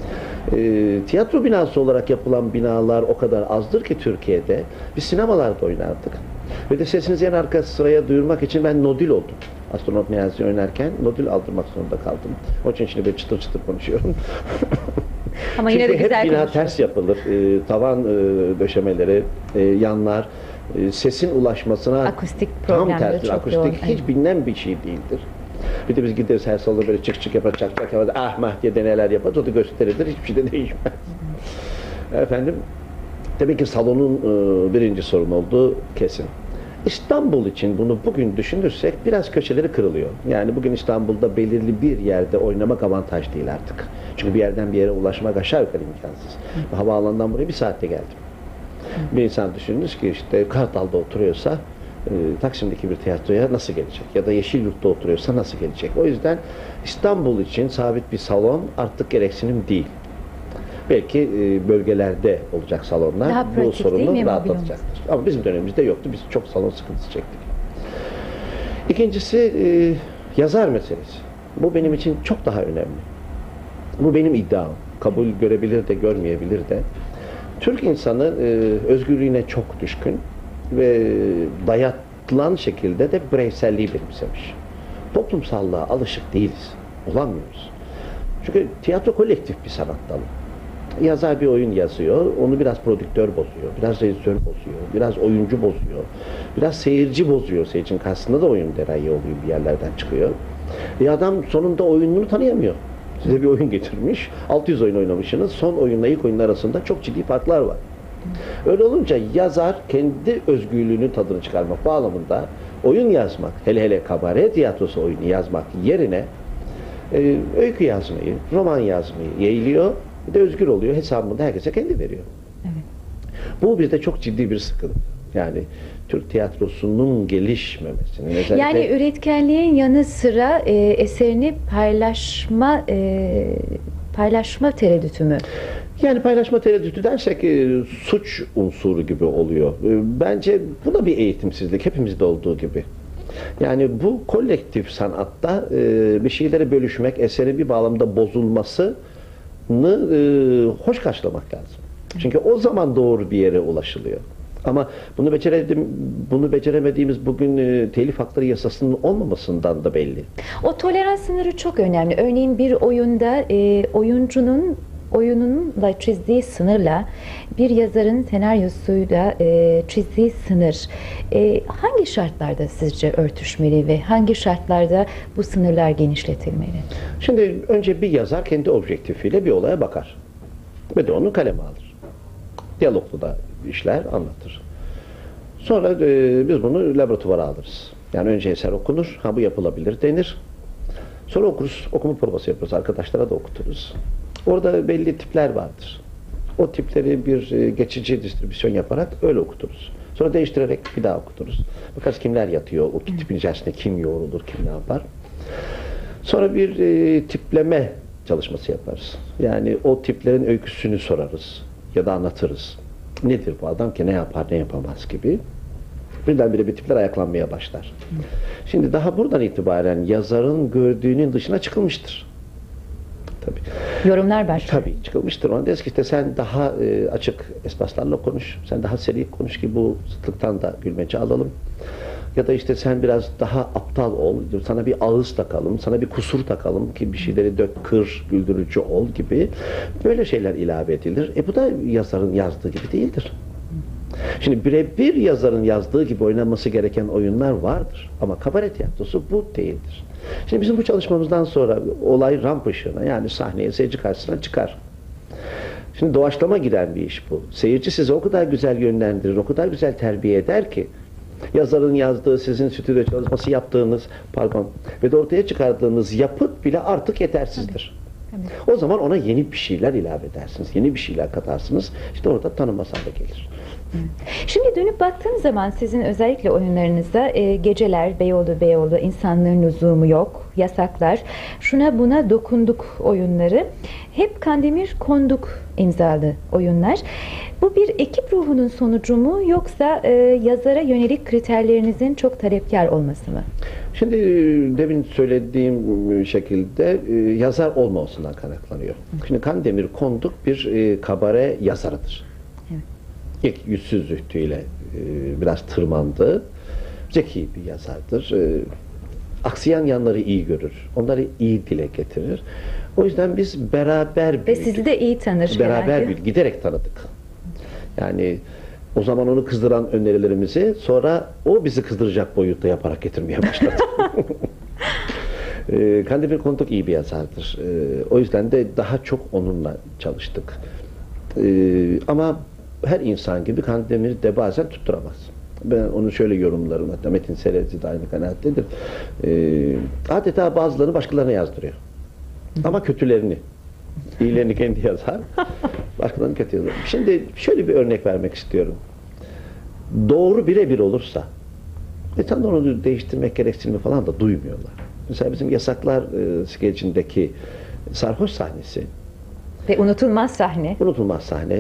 E, tiyatro binası olarak yapılan binalar o kadar azdır ki Türkiye'de. Biz sinemalarda oynardık. Ve de sesinizi en arka sıraya duyurmak için ben nodül oldum. Astronot Niyazi oynarken nodül aldırmak zorunda kaldım. Onun için şimdi böyle çıtır çıtır konuşuyorum. Ama Çünkü yine de güzel hep bina ters yapılır. E, tavan e, döşemeleri, e, yanlar, e, sesin ulaşmasına akustik tam tersi. Çok akustik yoğun, hiç evet. bilinen bir şey değildir. Bir de biz gideriz her salonda böyle çık çık yapar, çak çak yapar, ah mah diye deneler yaparız. O da gösterilir. Hiçbir şey de değişmez. Efendim, tabii ki salonun e, birinci sorun olduğu kesin. İstanbul için bunu bugün düşünürsek biraz köşeleri kırılıyor. Yani bugün İstanbul'da belirli bir yerde oynamak avantaj değil artık. Çünkü bir yerden bir yere ulaşmak aşağı yukarı imkansız. Hı. Havaalanından buraya bir saatte geldim. Hı. Bir insan düşününüz ki işte Kartal'da oturuyorsa e, Taksim'deki bir tiyatroya nasıl gelecek? Ya da Yeşilyurt'ta oturuyorsa nasıl gelecek? O yüzden İstanbul için sabit bir salon artık gereksinim değil. Belki e, bölgelerde olacak salonlar daha bu pratik, sorunu rahatlatacaktır. Ama bizim dönemimizde yoktu. Biz çok salon sıkıntısı çektik. İkincisi e, yazar meselesi. Bu benim için çok daha önemli. Bu benim iddiam. Kabul görebilir de görmeyebilir de. Türk insanı e, özgürlüğüne çok düşkün ve dayatılan şekilde de bireyselliği benimsemiş. Toplumsallığa alışık değiliz. Olamıyoruz. Çünkü tiyatro kolektif bir sanat dalı. Yazar bir oyun yazıyor, onu biraz prodüktör bozuyor, biraz rejisör bozuyor, biraz oyuncu bozuyor, biraz seyirci bozuyor. Seyircinin karşısında da oyun derayı oluyor, bir yerlerden çıkıyor. E adam sonunda oyununu tanıyamıyor. Size bir oyun getirmiş, altı yüz oyun oynamışsınız, son oyunla ilk oyunun arasında çok ciddi farklar var. Öyle olunca yazar kendi özgürlüğünün tadını çıkarmak bağlamında oyun yazmak, hele hele kabare tiyatrosu oyunu yazmak yerine e, öykü yazmayı, roman yazmayı yeğliyor. Bir de özgür oluyor. Hesabını da herkese kendi veriyor. Evet. Bu bir de çok ciddi bir sıkıntı. Yani Türk tiyatrosunun gelişmemesinin özellikle... Yani üretkenliğin yanı sıra e, eserini paylaşma e, paylaşma tereddütü mü? Yani paylaşma tereddütü dersek e, suç unsuru gibi oluyor. E, bence bu da bir eğitimsizlik. Hepimizde olduğu gibi. Yani bu kolektif sanatta e, bir şeyleri bölüşmek, eserin bir bağlamda bozulması E, hoş karşılamak lazım. Çünkü o zaman doğru bir yere ulaşılıyor. Ama bunu beceredim, bunu beceremediğimiz bugün e, telif hakları yasasının olmamasından da belli. O tolerans sınırı çok önemli. Örneğin bir oyunda e, oyuncunun oyununla çizdiği sınırla bir yazarın senaryosuyla e, çizdiği sınır e, hangi şartlarda sizce örtüşmeli ve hangi şartlarda bu sınırlar genişletilmeli? Şimdi önce bir yazar kendi objektifiyle bir olaya bakar ve de onu kaleme alır. Diyaloglu da işler, anlatır. Sonra e, biz bunu laboratuvara alırız. Yani önce eser okunur, ha bu yapılabilir denir. Sonra okuruz, okuma provası yaparız, arkadaşlara da okuturuz. Orada belli tipler vardır. O tipleri bir e, geçici distribüsyon yaparak öyle okuturuz. Sonra değiştirerek bir daha okuturuz. Bakarız kimler yatıyor, o tipin içerisinde kim yoğrulur, kim ne yapar. Sonra bir e, tipleme çalışması yaparız. Yani o tiplerin öyküsünü sorarız ya da anlatırız. Nedir bu adam ki, ne yapar, ne yapamaz gibi. Birdenbire bir tipler ayaklanmaya başlar. Şimdi daha buradan itibaren yazarın gördüğünün dışına çıkılmıştır. Tabii. Yorumlar başlıyor. Tabii çıkılmıştır. Ona deriz ki işte sen daha e, açık espaslarla konuş, sen daha seri konuş ki bu zıtlıktan da gülmece alalım. Ya da işte sen biraz daha aptal ol, sana bir ağız takalım, sana bir kusur takalım ki bir şeyleri dök, kır, güldürücü ol gibi böyle şeyler ilave edilir. E bu da yazarın yazdığı gibi değildir. Şimdi birebir yazarın yazdığı gibi oynanması gereken oyunlar vardır. Ama kabare tiyatrosu bu değildir. Şimdi bizim bu çalışmamızdan sonra olay ramp ışığına, yani sahneye, seyirci karşısına çıkar. Şimdi doğaçlama giden bir iş bu. Seyirci sizi o kadar güzel yönlendirir, o kadar güzel terbiye eder ki yazarın yazdığı, sizin stüdyo çalışması yaptığınız, pardon, ve de ortaya çıkardığınız yapıt bile artık yetersizdir. Tabii. O zaman ona yeni bir şeyler ilave edersiniz, yeni bir şeyler katarsınız. İşte orada tanınmaz hale gelir. Şimdi dönüp baktığım zaman sizin özellikle oyunlarınızda e, geceler, Beyoğlu Beyoğlu, insanlığın lüzumu yok, yasaklar, şuna buna dokunduk oyunları, hep Kandemir Konduk imzalı oyunlar. Bu bir ekip ruhunun sonucu mu, yoksa e, yazara yönelik kriterlerinizin çok talepkar olması mı? Şimdi demin söylediğim şekilde e, yazar olmamasından kaynaklanıyor. Şimdi Kandemir Konduk bir e, kabare yazarıdır. Evet. İlk Yüzsüz Zühtü ile e, biraz tırmandı. Zeki bir yazardır. E, aksayan yanları iyi görür. Onları iyi dile getirir. O yüzden biz beraber büyüdük. Ve sizi de iyi tanır. Beraber herhalde. büyüdük. Giderek tanıdık. Yani o zaman onu kızdıran önerilerimizi sonra o bizi kızdıracak boyutta yaparak getirmeye başladı. e, Kandemir Konduk iyi bir yazardır. E, o yüzden de daha çok onunla çalıştık. E, ama her insan gibi Kandemir de bazen tutturamaz. Ben onu şöyle yorumlarım, hatta Metin Serezli de aynı kanaattedir. Ee, adeta bazılarını başkalarına yazdırıyor. Ama kötülerini, iyilerini kendi yazar, başkalarını kötü yazar. Şimdi şöyle bir örnek vermek istiyorum. Doğru birebir olursa, insanlar onu değiştirmek gereksinimi falan da duymuyorlar. Mesela bizim Yasaklar e, skecindeki sarhoş sahnesi, Ve unutulmaz sahne. unutulmaz sahne.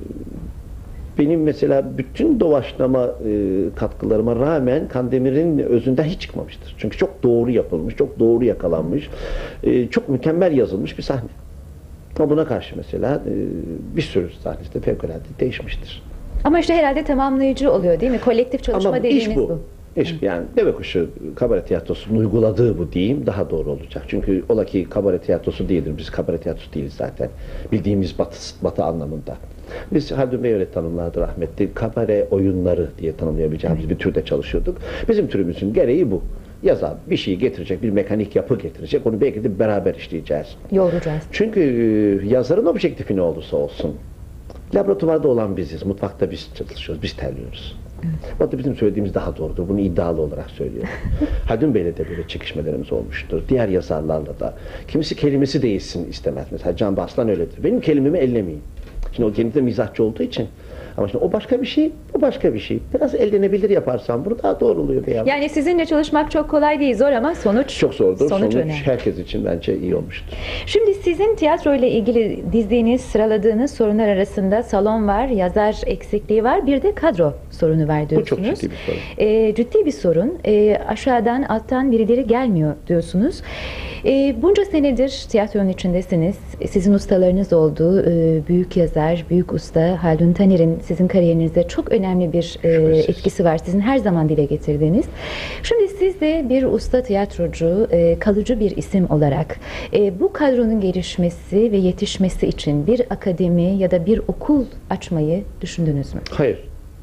Benim mesela bütün doğaçlama e, katkılarıma rağmen Kandemir'in özünden hiç çıkmamıştır. Çünkü çok doğru yapılmış, çok doğru yakalanmış, e, çok mükemmel yazılmış bir sahne. Ama buna karşı mesela e, bir sürü sahnesi de fevkalade değişmiştir. Ama işte herhalde tamamlayıcı oluyor değil mi? Kolektif çalışma Ama dediğiniz iş bu. bu. İş, yani Devekuşu kabare tiyatrosunun uyguladığı bu diyeyim daha doğru olacak. Çünkü ola ki kabare tiyatrosu değildir. Biz kabare tiyatrosu değiliz zaten. Bildiğimiz batı, batı anlamında. Biz Haldun Bey öyle tanımlardı rahmetli. Kabare oyunları diye tanımlayabileceğimiz evet. bir türde çalışıyorduk. Bizim türümüzün gereği bu. Yazar bir şeyi getirecek, bir mekanik yapı getirecek. Onu belki de beraber işleyeceğiz. Yoğuracağız. Çünkü yazarın objektifi ne olursa olsun. Laboratuvarda olan biziz. Mutfakta biz çalışıyoruz, biz terliyoruz. Evet. O da bizim söylediğimiz daha doğrudur. Bunu iddialı olarak söylüyorum. Haldun Bey'le de böyle çekişmelerimiz olmuştur. Diğer yazarlarla da. Kimisi kelimesi değişsin istemez. Mesela Can Baslan öyledir. Benim kelimemi ellemeyin. Şimdi o kendisi de mizahçı olduğu için. Ama şimdi o başka bir şey, o başka bir şey. Biraz ellenebilir yaparsan bunu daha doğru oluyor. Beyaz. Yani sizinle çalışmak çok kolay değil, zor ama sonuç çok zordur. Sonuç, sonuç önemli. Herkes için bence iyi olmuştur. Şimdi sizin tiyatro ile ilgili dizdiğiniz, sıraladığınız sorunlar arasında salon var, yazar eksikliği var, bir de kadro sorunu var diyorsunuz. Bu çok ciddi bir sorun. Ee, ciddi bir sorun. Ee, aşağıdan, alttan birileri gelmiyor diyorsunuz. Ee, bunca senedir tiyatronun içindesiniz. Sizin ustalarınız oldu. Ee, büyük yazar, büyük usta Haldun Taner'in sizin kariyerinizde çok önemli bir e, etkisi var. Sizin her zaman dile getirdiğiniz. Şimdi siz de bir usta tiyatrocu, e, kalıcı bir isim olarak e, bu kadronun gelişmesi ve yetişmesi için bir akademi ya da bir okul açmayı düşündünüz mü? Hayır.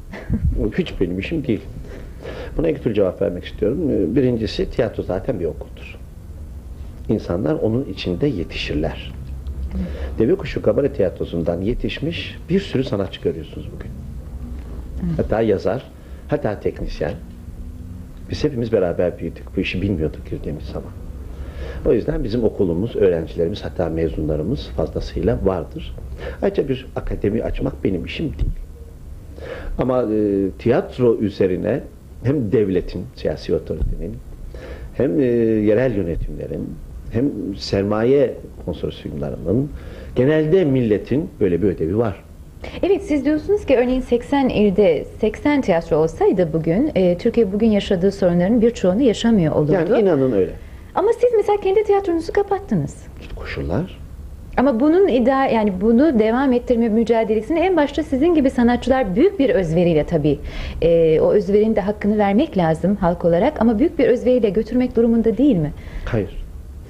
Hiç benim işim değil. Buna iki türlü cevap vermek istiyorum. Birincisi, tiyatro zaten bir okuldur. İnsanlar onun içinde yetişirler. Devekuşu Kabare Tiyatrosu'ndan yetişmiş bir sürü sanatçı görüyorsunuz bugün. Hatta yazar. hatta teknisyen. Biz hepimiz beraber büyüdük. Bu işi bilmiyorduk girdiğimiz zaman. O yüzden bizim okulumuz, öğrencilerimiz, hatta mezunlarımız fazlasıyla vardır. Ayrıca bir akademi açmak benim işim değil. Ama e, tiyatro üzerine hem devletin, siyasi otoritenin, hem e, yerel yönetimlerin, hem sermaye konsorsiyumlarının, genelde milletin böyle bir ödevi var. Evet, siz diyorsunuz ki örneğin seksen ilde seksen tiyatro olsaydı bugün, e, Türkiye bugün yaşadığı sorunların birçoğunu yaşamıyor olurdu. Yani inanın öyle. Ama siz mesela kendi tiyatronuzu kapattınız. İşte koşullar. Ama bunun iddia, yani bunu devam ettirme mücadelesini en başta sizin gibi sanatçılar büyük bir özveriyle tabii, e, o özverinin de hakkını vermek lazım halk olarak, ama büyük bir özveriyle götürmek durumunda değil mi? Hayır.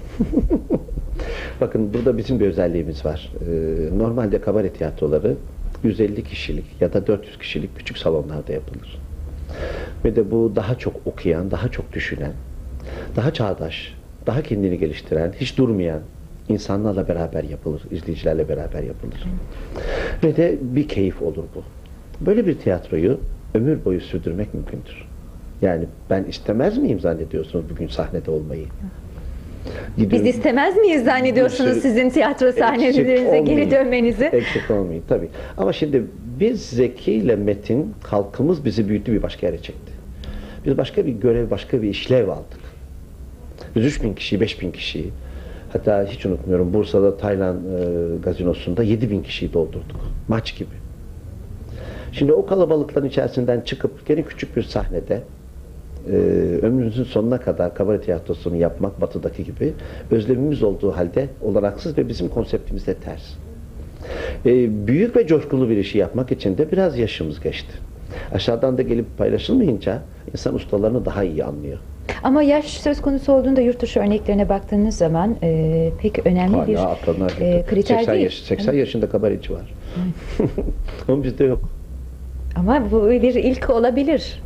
Bakın burada bizim bir özelliğimiz var. Ee, normalde kabare tiyatroları yüz elli kişilik ya da dört yüz kişilik küçük salonlarda yapılır. Ve de bu daha çok okuyan, daha çok düşünen, daha çağdaş, daha kendini geliştiren, hiç durmayan insanlarla beraber yapılır, izleyicilerle beraber yapılır. Ve de bir keyif olur bu. Böyle bir tiyatroyu ömür boyu sürdürmek mümkündür. Yani ben istemez miyim zannediyorsunuz bugün sahnede olmayı? Biz istemez miyiz zannediyorsunuz sizin tiyatro sahnelerinize geri dönmenizi? Eksik olmayın tabii. Ama şimdi biz Zeki ile Metin, halkımız bizi büyüttü, bir başka yere çekti. Biz başka bir görev, başka bir işlev aldık. Biz üç bin kişiyi, beş bin kişiyi, hatta hiç unutmuyorum Bursa'da Taylan e, gazinosunda yedi bin kişiyi doldurduk. Maç gibi. Şimdi o kalabalıkların içerisinden çıkıp gene küçük bir sahnede e, ömrümüzün sonuna kadar kabare tiyatrosunu yapmak batıdaki gibi özlemimiz olduğu halde olanaksız ve bizim konseptimizde ters. E, büyük ve coşkulu bir işi yapmak için de biraz yaşımız geçti. Aşağıdan da gelip paylaşılmayınca insan ustalarını daha iyi anlıyor. Ama yaş söz konusu olduğunda yurt dışı örneklerine baktığınız zaman e, pek önemli Hala bir e, kriter seksen değil. Yaş, seksen yaşında kabareci var. Ama bizde yok. Ama bu bir ilk olabilir.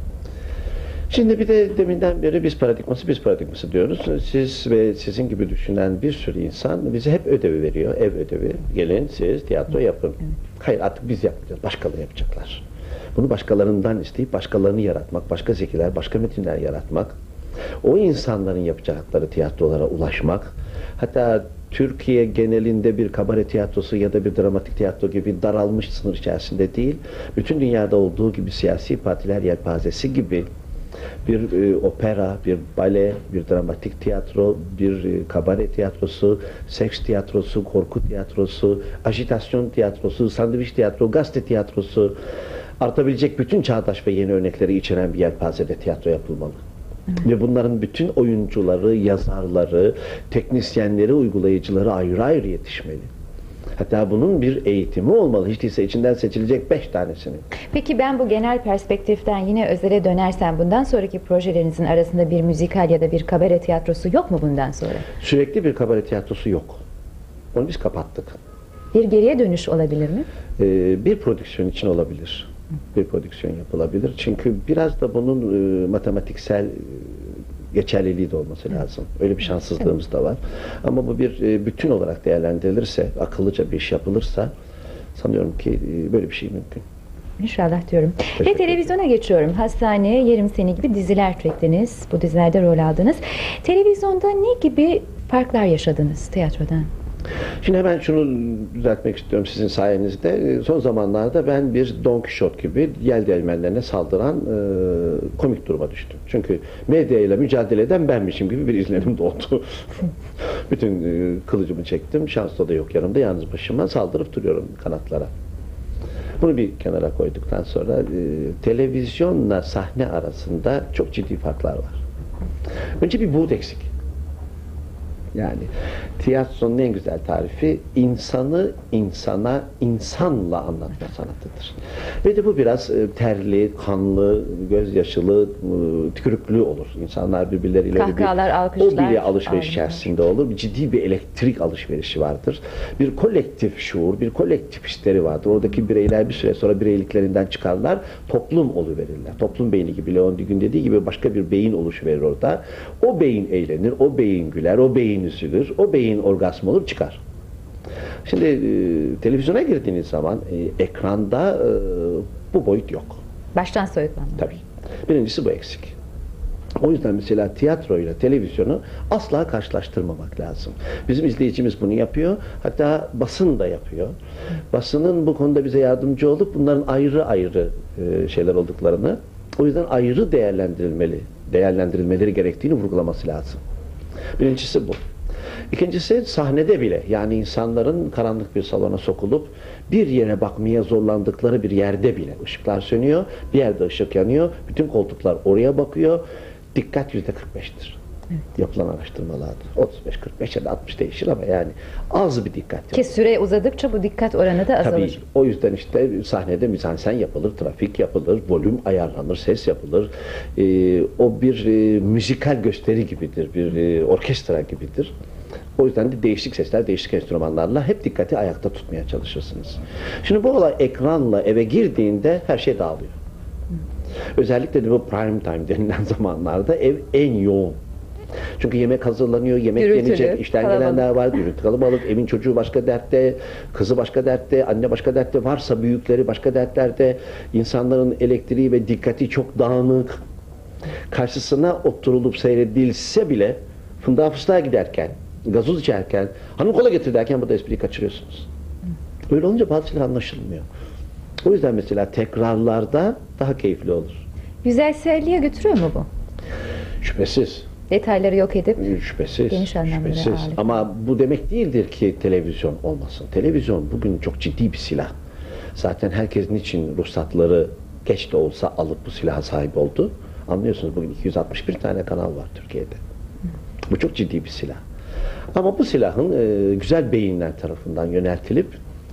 Şimdi bir de deminden beri biz paradigması, biz paradigması diyoruz. Siz ve sizin gibi düşünen bir sürü insan bize hep ödevi veriyor, ev ödevi. Gelin siz tiyatro yapın. Evet. Hayır, artık biz yapmayacağız, başkaları yapacaklar. Bunu başkalarından isteyip başkalarını yaratmak, başka zekiler, başka metinler yaratmak, o insanların yapacakları tiyatrolara ulaşmak, hatta Türkiye genelinde bir kabare tiyatrosu ya da bir dramatik tiyatro gibi daralmış sınır içerisinde değil, bütün dünyada olduğu gibi siyasi partiler yelpazesi gibi bir e, opera, bir bale, bir dramatik tiyatro, bir e, kabare tiyatrosu, seks tiyatrosu, korku tiyatrosu, ajitasyon tiyatrosu, sandviç tiyatro, gazete tiyatrosu, artabilecek bütün çağdaş ve yeni örnekleri içeren bir yelpazede tiyatro yapılmalı. Evet. Ve bunların bütün oyuncuları, yazarları, teknisyenleri, uygulayıcıları ayrı ayrı yetişmeli. Hatta bunun bir eğitimi olmalı. Hiç değilse içinden seçilecek beş tanesinin. Peki ben bu genel perspektiften yine özele dönersem, bundan sonraki projelerinizin arasında bir müzikal ya da bir kabare tiyatrosu yok mu bundan sonra? Sürekli bir kabare tiyatrosu yok. Onu biz kapattık. Bir geriye dönüş olabilir mi? Ee, bir prodüksiyon için olabilir. Bir prodüksiyon yapılabilir. Çünkü biraz da bunun e, matematiksel e, geçerliliği de olması lazım. Öyle bir şanssızlığımız da var. Ama bu bir e, bütün olarak değerlendirilirse, akıllıca bir iş yapılırsa sanıyorum ki e, böyle bir şey mümkün. İnşallah diyorum. Ve televizyona geçiyorum. Hastane, Yerim Seni gibi diziler çektiniz. Bu dizilerde rol aldınız. Televizyonda ne gibi farklar yaşadınız tiyatrodan? Şimdi hemen şunu düzeltmek istiyorum sizin sayenizde. Son zamanlarda ben bir Don Quixote gibi yel değirmenlerine saldıran e, komik duruma düştüm. Çünkü medyayla mücadele eden benmişim gibi bir izlenim doğdu. Bütün e, kılıcımı çektim. Şanslı da yok yanımda. Yalnız başıma saldırıp duruyorum kanatlara. Bunu bir kenara koyduktan sonra e, televizyonla sahne arasında çok ciddi farklar var. Önce bir buğd eksik. Yani tiyatronun en güzel tarifi insanı insana, insanla anlatma sanatıdır. Ve de bu biraz e, terli, kanlı, gözyaşılı, e, tükürüklü olur. İnsanlar birbirleriyle kahkahalar, alkışlar, o bile alışveriş alkışlar. içerisinde olur. Ciddi bir elektrik alışverişi vardır. Bir kolektif şuur, bir kolektif hisleri vardır. Oradaki bireyler bir süre sonra bireyliklerinden çıkarlar, toplum oluverirler. Toplum beyni gibi, Leon Dugin dediği gibi başka bir beyin oluşuverir orada. O beyin eğlenir, o beyin güler, o beyin üzülür, o beyin orgazm olur, çıkar. Şimdi e, televizyona girdiğiniz zaman e, ekranda e, bu boyut yok. Baştan soyutlanma. Tabii. Birincisi bu eksik. O yüzden mesela tiyatro ile televizyonu asla karşılaştırmamak lazım. Bizim izleyicimiz bunu yapıyor. Hatta basın da yapıyor. Basının bu konuda bize yardımcı olup bunların ayrı ayrı e, şeyler olduklarını, o yüzden ayrı değerlendirilmeli, değerlendirilmeleri gerektiğini vurgulaması lazım. Birincisi bu. İkincisi sahnede bile, yani insanların karanlık bir salona sokulup bir yere bakmaya zorlandıkları bir yerde bile ışıklar sönüyor, bir yerde ışık yanıyor, bütün koltuklar oraya bakıyor. Dikkat yüzde kırk beş'tir. Evet. Yapılan araştırmalarda. otuz beş kırk beş ya da altmış değişir ama yani az bir dikkat. Ki süre uzadıkça bu dikkat oranı da azalır. Tabii, o yüzden işte sahnede mizansen yapılır, trafik yapılır, volüm ayarlanır, ses yapılır. Ee, o bir e, müzikal gösteri gibidir, bir e, orkestra gibidir. O yüzden de değişik sesler, değişik enstrümanlarla hep dikkati ayakta tutmaya çalışırsınız. Şimdi bu olay ekranla eve girdiğinde her şey dağılıyor. Özellikle de bu prime time denilen zamanlarda ev en yoğun. Çünkü yemek hazırlanıyor, yemek Gürültülü, yenecek, işten kalabalık. Gelenler var, gürültü kalabalık, evin çocuğu başka dertte, kızı başka dertte, anne başka dertte, varsa büyükleri başka dertlerde, insanların elektriği ve dikkati çok dağınık. Karşısına oturulup seyredilse bile fındığa fıstığa giderken, gazoz içerken, hanım kola getir derken burada espriyi kaçırıyorsunuz. Öyle olunca bazı şeyler anlaşılmıyor. O yüzden mesela tekrarlarda daha keyifli olur. Yüzeyselliğe götürüyor mu bu? Şüphesiz. Detayları yok edip Şüphesiz. geniş anlamlara Şüphesiz. ağırlık. Ama bu demek değildir ki televizyon olmasın. Televizyon bugün çok ciddi bir silah. Zaten herkesin için ruhsatları geç de olsa alıp bu silaha sahip oldu. Anlıyorsunuz bugün iki yüz altmış bir tane kanal var Türkiye'de. Bu çok ciddi bir silah. Ama bu silahın e, güzel beyinler tarafından yöneltilip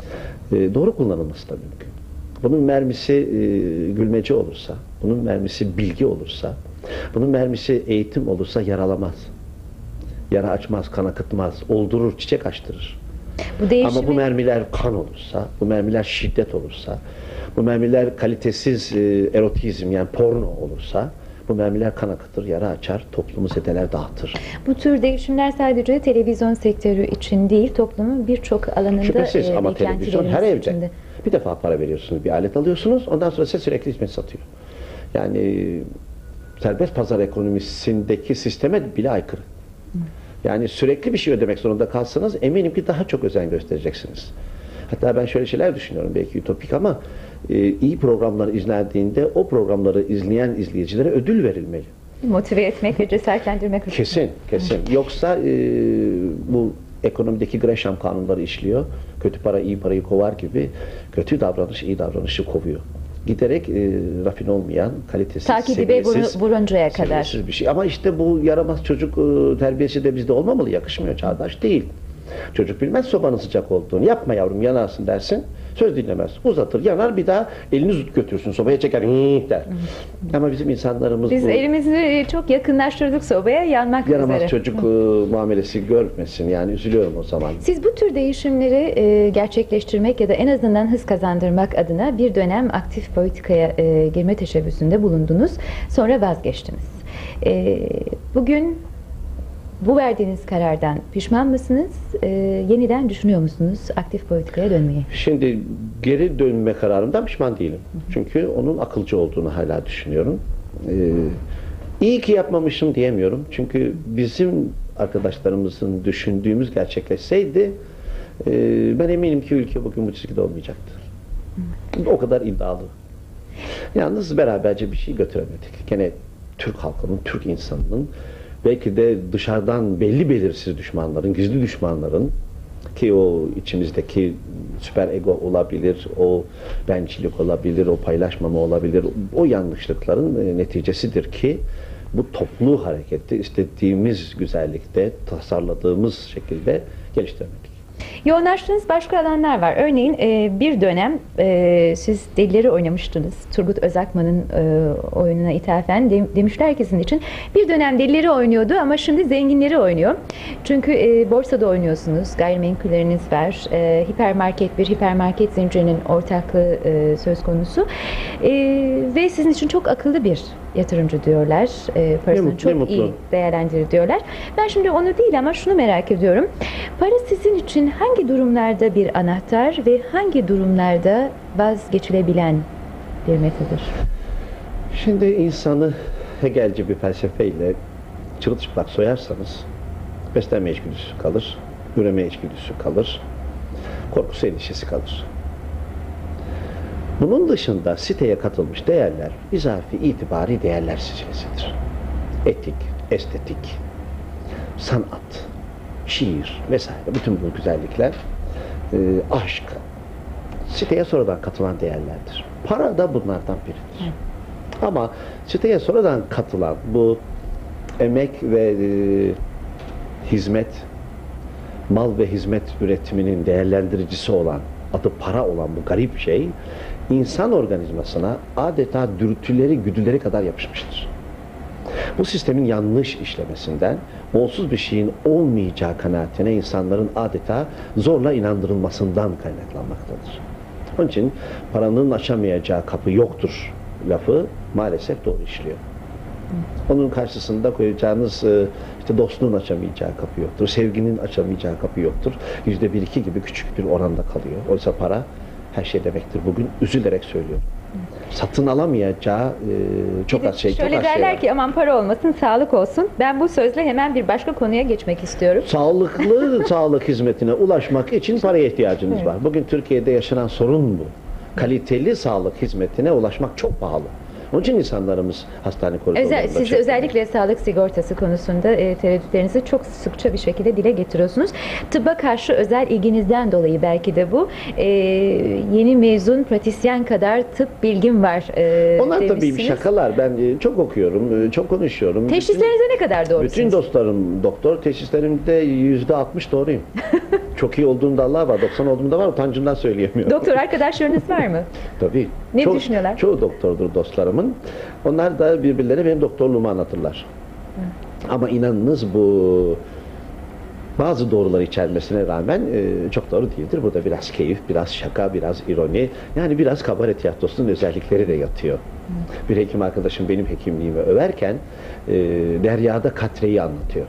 e, doğru kullanılması da mümkün. Bunun mermisi e, gülmece olursa, bunun mermisi bilgi olursa, bunun mermisi eğitim olursa yaralamaz. Yara açmaz, kan akıtmaz, oldurur, çiçek açtırır. Bu değişimi... Ama bu mermiler kan olursa, bu mermiler şiddet olursa, bu mermiler kalitesiz e, erotizm yani porno olursa, bu mermiler kan akıtır, yara açar, toplumu zedeler dağıtır. Bu tür değişimler sadece televizyon sektörü için değil, toplumun birçok alanında Şüphesiz e, ama televizyon her evde. Içinde. Bir defa para veriyorsunuz, bir alet alıyorsunuz, ondan sonra size sürekli hizmet satıyor. Yani serbest pazar ekonomisindeki sisteme bile aykırı. Hı. Yani sürekli bir şey ödemek zorunda kalsanız eminim ki daha çok özen göstereceksiniz. Hatta ben şöyle şeyler düşünüyorum, belki ütopik ama e, iyi programlar izlendiğinde o programları izleyen izleyicilere ödül verilmeli. Motive etmek ve cesaretlendirmek. Kesin, kesin. Yoksa e, bu ekonomideki Gresham kanunları işliyor. Kötü para iyi parayı kovar gibi kötü davranış iyi davranışı kovuyor. Giderek e, rafine olmayan, kalitesiz, ta ki dibe seviyesiz, vuruncaya kadar. bir şey. Ama işte bu yaramaz çocuk e, terbiyesi de bizde olmamalı, yakışmıyor, çağdaş değil. Çocuk bilmez sobanın sıcak olduğunu. Yapma yavrum yanarsın dersin. Söz dinlemez. Uzatır, yanar, bir daha elini tut götürsün. Sobaya çeker, hıh der. Ama bizim insanlarımız Biz bu... elimizi çok yakınlaştırdık sobaya, yanmak yaramaz üzere. çocuk e, muamelesi görmesin. Yani üzülüyorum o zaman. Siz bu tür değişimleri e, gerçekleştirmek ya da en azından hız kazandırmak adına bir dönem aktif politikaya e, girme teşebbüsünde bulundunuz. Sonra vazgeçtiniz. E, bugün bu verdiğiniz karardan pişman mısınız? E, yeniden düşünüyor musunuz aktif politikaya dönmeyi? Şimdi geri dönme kararımdan pişman değilim. Hı hı. Çünkü onun akılcı olduğunu hala düşünüyorum. Ee, iyi ki yapmamışım diyemiyorum. Çünkü bizim arkadaşlarımızın düşündüğümüz gerçekleşseydi e, ben eminim ki ülke bugün bu çizgide olmayacaktı. Hı. O kadar iddialı. Yalnız beraberce bir şey götüremedik. Gene Türk halkının, Türk insanının belki de dışarıdan belli belirsiz düşmanların, gizli düşmanların ki o içimizdeki süper ego olabilir, o bencillik olabilir, o paylaşmama olabilir, o yanlışlıkların neticesidir ki bu toplu hareketi istediğimiz güzellikte, tasarladığımız şekilde geliştirmek. Yoğunlaştığınız başka alanlar var. Örneğin bir dönem siz Delileri oynamıştınız. Turgut Özakman'ın oyununa ithafen demişler ki sizin için. Bir dönem Delileri oynuyordu ama şimdi zenginleri oynuyor. Çünkü borsada oynuyorsunuz, gayrimenkulleriniz var. Hipermarket, bir hipermarket zincirinin ortaklığı söz konusu. Ve sizin için çok akıllı bir yatırımcı diyorlar. Parasını mutlu, çok iyi değerlendirir diyorlar. Ben şimdi onu değil ama şunu merak ediyorum. Para sizin için hangi durumlarda bir anahtar ve hangi durumlarda vazgeçilebilen bir metodur? Şimdi insanı Hegelci bir felsefeyle çırılçıplak soyarsanız beslenme içgüdüsü kalır, üreme içgüdüsü kalır, korkusu endişesi kalır. Bunun dışında siteye katılmış değerler izafi itibari değerler silsilesidir. Etik, estetik, sanat, şiir vesaire bütün bu güzellikler, e, aşk siteye sonradan katılan değerlerdir. Para da bunlardan biridir. Hı. Ama siteye sonradan katılan bu emek ve e, hizmet, mal ve hizmet üretiminin değerlendiricisi olan, adı para olan bu garip şey, insan organizmasına adeta dürtüleri, güdüleri kadar yapışmıştır. Bu sistemin yanlış işlemesinden, onsuz bir şeyin olmayacağı kanaatine insanların adeta zorla inandırılmasından kaynaklanmaktadır. Onun için paranın açamayacağı kapı yoktur lafı maalesef doğru işliyor. Onun karşısında koyacağınız işte dostluğun açamayacağı kapı yoktur, sevginin açamayacağı kapı yoktur. Yüzde bir iki gibi küçük bir oranda kalıyor. Oysa para her şey demektir. Bugün üzülerek söylüyorum. Satın alamayacağı e, çok az şey, çok az Şöyle şey var. derler ki aman para olmasın, sağlık olsun. Ben bu sözle hemen bir başka konuya geçmek istiyorum. Sağlıklı sağlık hizmetine ulaşmak için paraya ihtiyacınız Evet. var. Bugün Türkiye'de yaşanan sorun bu. Kaliteli sağlık hizmetine ulaşmak çok pahalı. Onun için insanlarımız hastane koridorlarında Özel, siz çok- özellikle sağlık sigortası konusunda e, tereddütlerinizi çok sıkça bir şekilde dile getiriyorsunuz. Tıbba karşı özel ilginizden dolayı belki de bu. E, yeni mezun pratisyen kadar tıp bilgim var e, Onlar tabii bir demişsiniz. şakalar. Ben e, çok okuyorum, e, çok konuşuyorum. Teşhislerinize ne kadar Bütün, doğrusunuz? bütün dostlarım doktor, teşhislerimde yüzde altmış doğruyum. Çok iyi olduğumda Allah var, doksan olduğumda var, utancımdan söyleyemiyorum. Doktor arkadaşlarınız var mı? Tabii. Ne Çoğu- düşünüyorlar? Çoğu doktordur dostlarımın. Onlar da birbirlerine benim doktorluğumu anlatırlar. Hı. Ama inanınız bu bazı doğrular içermesine rağmen e, çok doğru değildir. Burada biraz keyif, biraz şaka, biraz ironi, yani biraz kabare tiyatrosunun özellikleri de yatıyor. Hı. Bir hekim arkadaşım benim hekimliğimi överken e, Derya'da Katre'yi anlatıyor.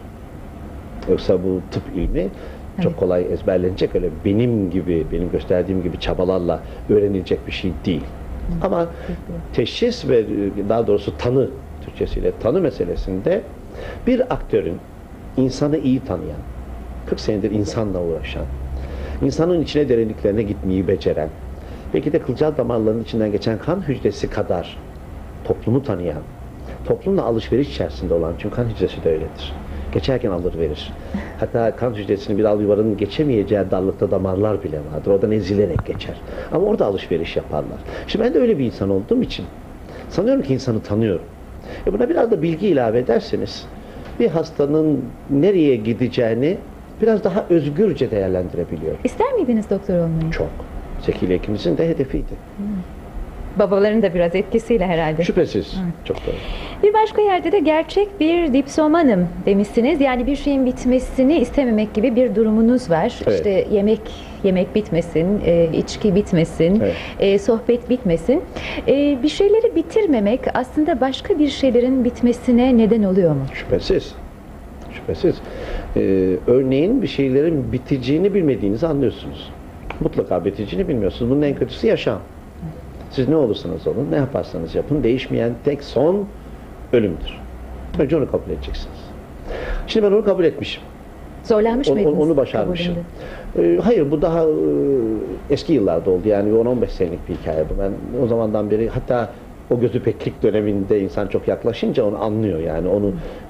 Yoksa bu tıp ilmi çok kolay ezberlenecek, öyle benim gibi, benim gösterdiğim gibi çabalarla öğrenilecek bir şey değil. Hı. Ama teşhis ve daha doğrusu tanı, Türkçesiyle tanı meselesinde bir aktörün insanı iyi tanıyan, kırk senedir insanla uğraşan, insanın içine derinliklerine gitmeyi beceren, belki de kılcal damarlarının içinden geçen kan hücresi kadar toplumu tanıyan, toplumla alışveriş içerisinde olan, çünkü kan hücresi de öyledir. Geçerken alır verir. Hatta kan hücresinin bir al yuvarının geçemeyeceği darlıkta damarlar bile vardır. Oradan ezilerek geçer. Ama orada alışveriş yaparlar. Şimdi ben de öyle bir insan olduğum için sanıyorum ki insanı tanıyorum. E buna biraz da bilgi ilave ederseniz bir hastanın nereye gideceğini biraz daha özgürce değerlendirebiliyorum. İster miydiniz doktor olmayı? Çok. Zeki ile ikimizin de hedefiydi. Hmm. Babaların da biraz etkisiyle herhalde. Şüphesiz. Hı. Çok doğru. Bir başka yerde de gerçek bir dipsomanım demişsiniz. Yani bir şeyin bitmesini istememek gibi bir durumunuz var. Evet. İşte yemek yemek bitmesin, e, içki bitmesin, Evet. e, sohbet bitmesin. E, bir şeyleri bitirmemek aslında başka bir şeylerin bitmesine neden oluyor mu? Şüphesiz. Şüphesiz. Ee, örneğin bir şeylerin biteceğini bilmediğinizi anlıyorsunuz. Mutlaka biteceğini bilmiyorsunuz. Bunun en kötüsü yaşam. Siz ne olursanız olun, ne yaparsanız yapın, değişmeyen tek son ölümdür. Önce onu kabul edeceksiniz. Şimdi ben onu kabul etmişim. Zorlanmış Onu, mıydınız? onu başarmışım. Ee, hayır, bu daha e, eski yıllarda oldu. Yani on on beş senelik bir hikaye bu. Ben o zamandan beri, hatta o gözü peklik döneminde insan çok yaklaşınca onu anlıyor. Yani onu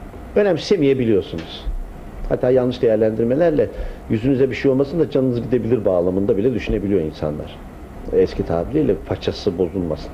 önemsemeyebiliyorsunuz. Hatta yanlış değerlendirmelerle yüzünüze bir şey olmasın da canınız gidebilir bağlamında bile düşünebiliyor insanlar. Eski tabiriyle paçası bozulmasın.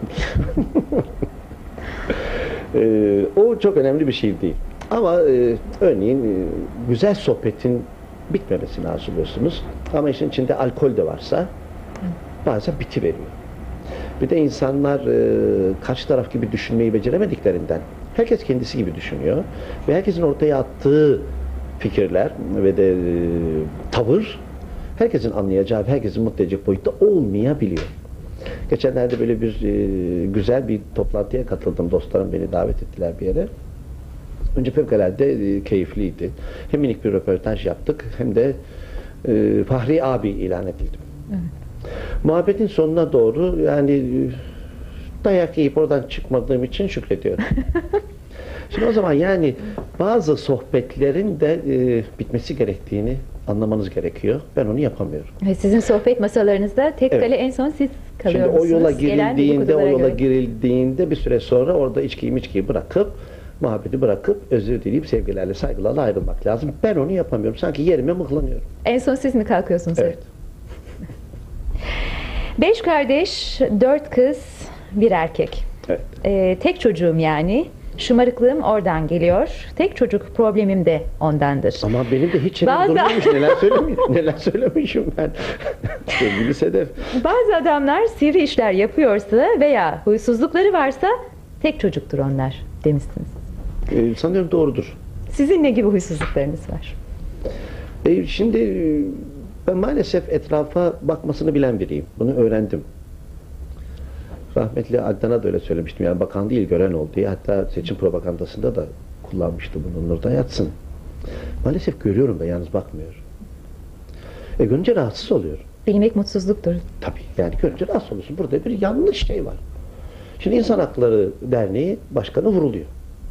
ee, o çok önemli bir şey değil. Ama e, örneğin e, güzel sohbetin bitmemesini arzuluyorsunuz. Ama işin içinde alkol de varsa bazen bitiveriyor. Bir de insanlar e, karşı taraf gibi düşünmeyi beceremediklerinden herkes kendisi gibi düşünüyor. Ve herkesin ortaya attığı fikirler ve de e, tavır herkesin anlayacağı, herkesin mutlu edecek boyutta olmayabiliyor. Geçenlerde böyle bir e, güzel bir toplantıya katıldım. Dostlarım beni davet ettiler bir yere. Önce fevkalade e, keyifliydi. Hem minik bir röportaj yaptık, hem de e, Fahri abi ilan edildim. Evet. Muhabbetin sonuna doğru, yani dayak yiyip oradan çıkmadığım için şükrediyorum. Şimdi o zaman yani bazı sohbetlerin de e, bitmesi gerektiğini anlamanız gerekiyor. Ben onu yapamıyorum. Ve sizin sohbet masalarınızda tek Evet. kale en son siz kalıyor Şimdi o musunuz? yola Gelen girildiğinde, o dedikodulara yola göre. girildiğinde bir süre sonra orada içkiyi miçkiyi bırakıp, muhabbeti bırakıp, özür dileyip sevgilerle, saygılarla ayrılmak lazım. Ben onu yapamıyorum. Sanki yerime mıhlanıyorum. En son siz mi kalkıyorsunuz? Evet. Beş kardeş, dört kız, bir erkek. Evet. Ee, tek çocuğum yani. Şımarıklığım oradan geliyor. Tek çocuk problemim de ondandır. Ama benim de hiç yerim Bazı- durmamış. Neler söylemişim, neler söylemişim ben. Sevgili Sedef. Bazı adamlar sivri işler yapıyorsa veya huysuzlukları varsa tek çocuktur onlar demişsiniz. Ee, sanıyorum doğrudur. Sizin ne gibi huysuzluklarınız var? E, şimdi e, ben maalesef etrafa bakmasını bilen biriyim. Bunu öğrendim. Rahmetli Adnan'a da öyle söylemiştim. Yani bakan değil, gören ol diye. Hatta seçim propagandasında da kullanmıştı bunu. Nurda yatsın. Maalesef görüyorum da yalnız bakmıyorum. E görünce rahatsız oluyorum. Bilmek mutsuzluktur. Tabii. Yani görünce rahatsız oluyorsun. Burada bir yanlış şey var. Şimdi İnsan Hakları Derneği Başkanı vuruluyor.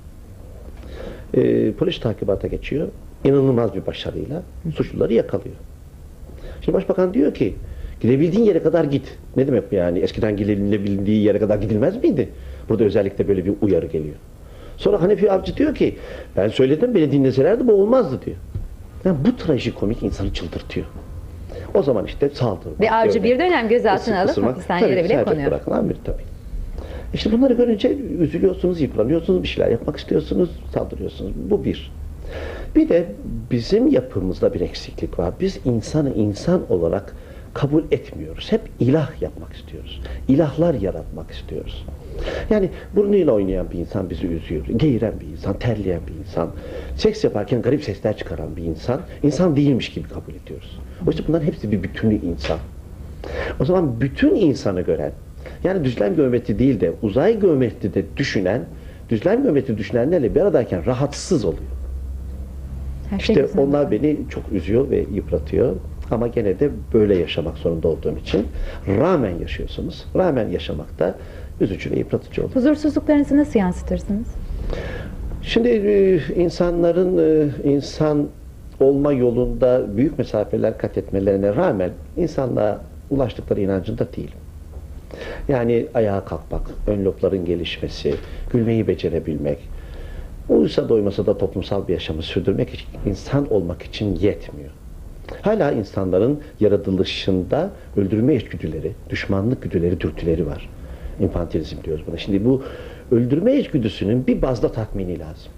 E, polis takibata geçiyor. İnanılmaz bir başarıyla suçluları yakalıyor. Şimdi Başbakan diyor ki gidebildiğin yere kadar git. Ne demek bu yani? Eskiden gidilebildiği yere kadar gidilmez miydi? Burada özellikle böyle bir uyarı geliyor. Sonra Hanefi Avcı diyor ki ben söyledim, beni dinleselerdi bu olmazdı diyor. Yani bu trajikomik insanı çıldırtıyor. O zaman işte saldırı. Ve avcı bir dönem gözaltına alıp Isırmak, hapishanelere tabii, bile serbest konuyor. bırakılan biri tabii. İşte bunları görünce üzülüyorsunuz, yıpranıyorsunuz, bir şeyler yapmak istiyorsunuz, saldırıyorsunuz. Bu bir. Bir de bizim yapımızda bir eksiklik var. Biz insanı insan olarak kabul etmiyoruz. Hep ilah yapmak istiyoruz. İlahlar yaratmak istiyoruz. Yani burnuyla oynayan bir insan bizi üzüyor. Geğiren bir insan, terleyen bir insan, seks yaparken garip sesler çıkaran bir insan, insan değilmiş gibi kabul ediyoruz. Oysa bunların hepsi bir bütünlü insan. O zaman bütün insanı gören, yani düzlem geometri değil de uzay geometride düşünen, düzlem geometri düşünenlerle bir aradayken rahatsız oluyor. Her şey İşte güzel. onlar beni çok üzüyor ve yıpratıyor. Ama gene de böyle yaşamak zorunda olduğum için rağmen yaşıyorsunuz. Rağmen yaşamak da üzücü ve yıpratıcı oluyor. Huzursuzluklarınızı nasıl yansıtırsınız? Şimdi e, insanların e, insan olma yolunda büyük mesafeler kat etmelerine rağmen insanlığa ulaştıkları inancında değilim. Yani ayağa kalkmak, ön lobların gelişmesi, gülmeyi becerebilmek, uysa doymasa da toplumsal bir yaşamı sürdürmek için, insan olmak için yetmiyor. Hala insanların yaratılışında öldürme içgüdüleri, düşmanlık güdüleri, dürtüleri var. İnfantilizm diyoruz buna. Şimdi bu öldürme içgüdüsünün bir bazda tatmini lazım.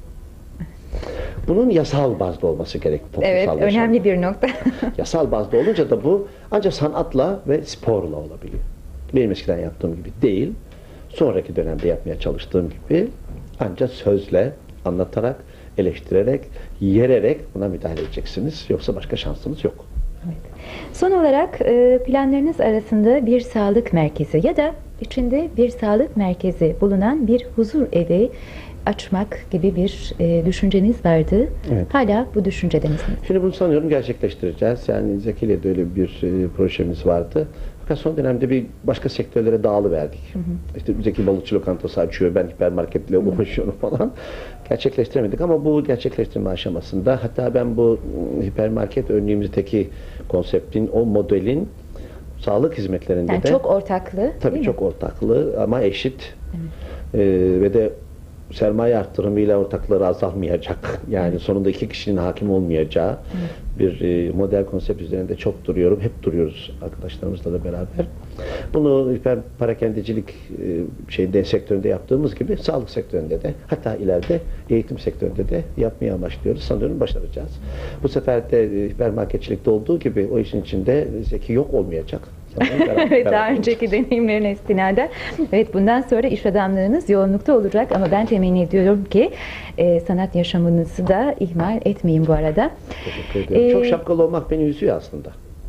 Bunun yasal bazda olması gerek. Evet, toplumsal yaşam. önemli bir nokta. Yasal bazda olunca da bu ancak sanatla ve sporla olabiliyor. Benim eskiden yaptığım gibi değil, sonraki dönemde yapmaya çalıştığım gibi ancak sözle, anlatarak, eleştirerek, yererek buna müdahale edeceksiniz. Yoksa başka şansınız yok. Evet. Son olarak e, planlarınız arasında bir sağlık merkezi ya da içinde bir sağlık merkezi bulunan bir huzur evi açmak gibi bir e, düşünceniz vardı. Evet. Hala bu düşüncede misiniz? Şimdi bunu sanıyorum gerçekleştireceğiz. Yani Zeki ile de öyle bir e, projemiz vardı. Fakat son dönemde bir başka sektörlere dağılıverdik. Hı hı. İşte Zeki balıkçı lokantası açıyor, ben hipermarketle uğraşıyorum falan. Gerçekleştiremedik ama bu gerçekleştirme aşamasında, hatta ben bu hipermarket önlüğümüzdeki konseptin, o modelin sağlık hizmetlerinde Yani de çok ortaklı. tabii değil mi? çok ortaklı ama eşit. Evet. Ee, ve de sermaye arttırımıyla ortakları azalmayacak. Yani evet. Sonunda iki kişinin hakim olmayacağı evet. bir e, model konsept üzerinde çok duruyorum. Hep duruyoruz arkadaşlarımızla da beraber. Bunu hiper parakendecilik e, şeyde sektöründe yaptığımız gibi sağlık sektöründe de, hatta ileride eğitim sektöründe de yapmaya amaçlıyoruz. Sanıyorum başaracağız. Bu sefer de e, hipermarketçilikte olduğu gibi o işin içinde Zeki yok olmayacak. Evet, daha önceki deneyimlerine istinaden. Evet, bundan sonra iş adamlarınız yoğunlukta olacak ama ben temenni ediyorum ki e, sanat yaşamınızı da ihmal etmeyin bu arada. Teşekkür ederim. Ee, Çok şapkalı olmak beni üzüyor aslında.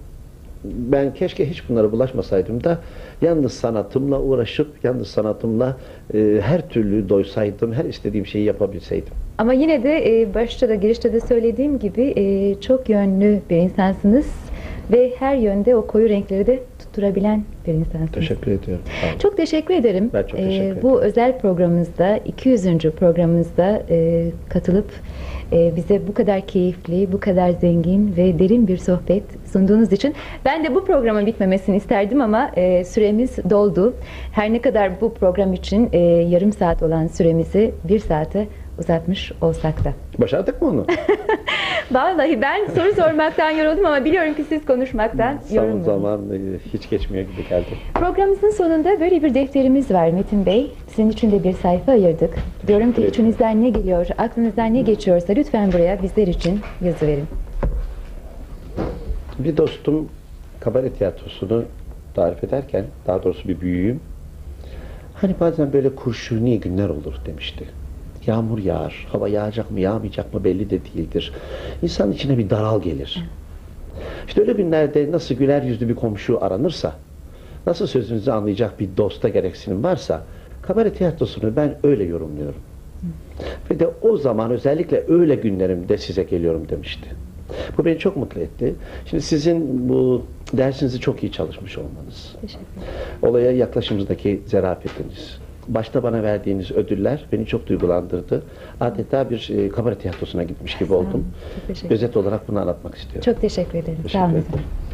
Ben keşke hiç bunlara bulaşmasaydım da yalnız sanatımla uğraşıp yalnız sanatımla e, her türlü doysaydım, her istediğim şeyi yapabilseydim. Ama yine de e, başta da girişte de söylediğim gibi e, çok yönlü bir insansınız ve her yönde o koyu renkleri de tutturabilen bir insansınız. Teşekkür ediyorum. Sağ olun. Çok teşekkür ederim. Ben çok Ee, teşekkür ederim. Bu özel programımızda, iki yüzüncü programımızda e, katılıp e, bize bu kadar keyifli, bu kadar zengin ve derin bir sohbet sunduğunuz için ben de bu programın bitmemesini isterdim ama e, süremiz doldu. Her ne kadar bu program için e, yarım saat olan süremizi bir saate uzatmış olsak da. Başardık mı onu? Vallahi ben soru sormaktan yoruldum ama biliyorum ki siz konuşmaktan Son yorulmadınız. zaman e, hiç geçmiyor gibi geldi. Programımızın sonunda böyle bir defterimiz var Metin Bey. Sizin için de bir sayfa ayırdık. Diyorum ki Evet. içinizden ne geliyor, aklınızdan ne geçiyorsa lütfen buraya bizler için yazı verin. Bir dostum kabare tiyatrosunu tarif ederken, daha doğrusu bir büyüğüm, hani bazen böyle kurşuni günler olur demişti. Yağmur yağar, hava yağacak mı yağmayacak mı belli de değildir. İnsanın içine bir daral gelir. İşte öyle günlerde nasıl güler yüzlü bir komşu aranırsa, nasıl sözünüzü anlayacak bir dosta gereksinim varsa, kabare tiyatrosunu ben öyle yorumluyorum. Ve de o zaman özellikle öyle günlerimde size geliyorum demişti. Bu beni çok mutlu etti. Şimdi sizin bu dersinizi çok iyi çalışmış olmanız, Teşekkür ederim. olaya yaklaşımınızdaki zarafetiniz, başta bana verdiğiniz ödüller beni çok duygulandırdı. Adeta bir e, kabare tiyatrosuna gitmiş gibi Sağ olun. oldum. Çok teşekkür ederim. Özet olarak bunu anlatmak istiyorum. Çok teşekkür ederim. Teşekkür Sağ olun ederim. efendim.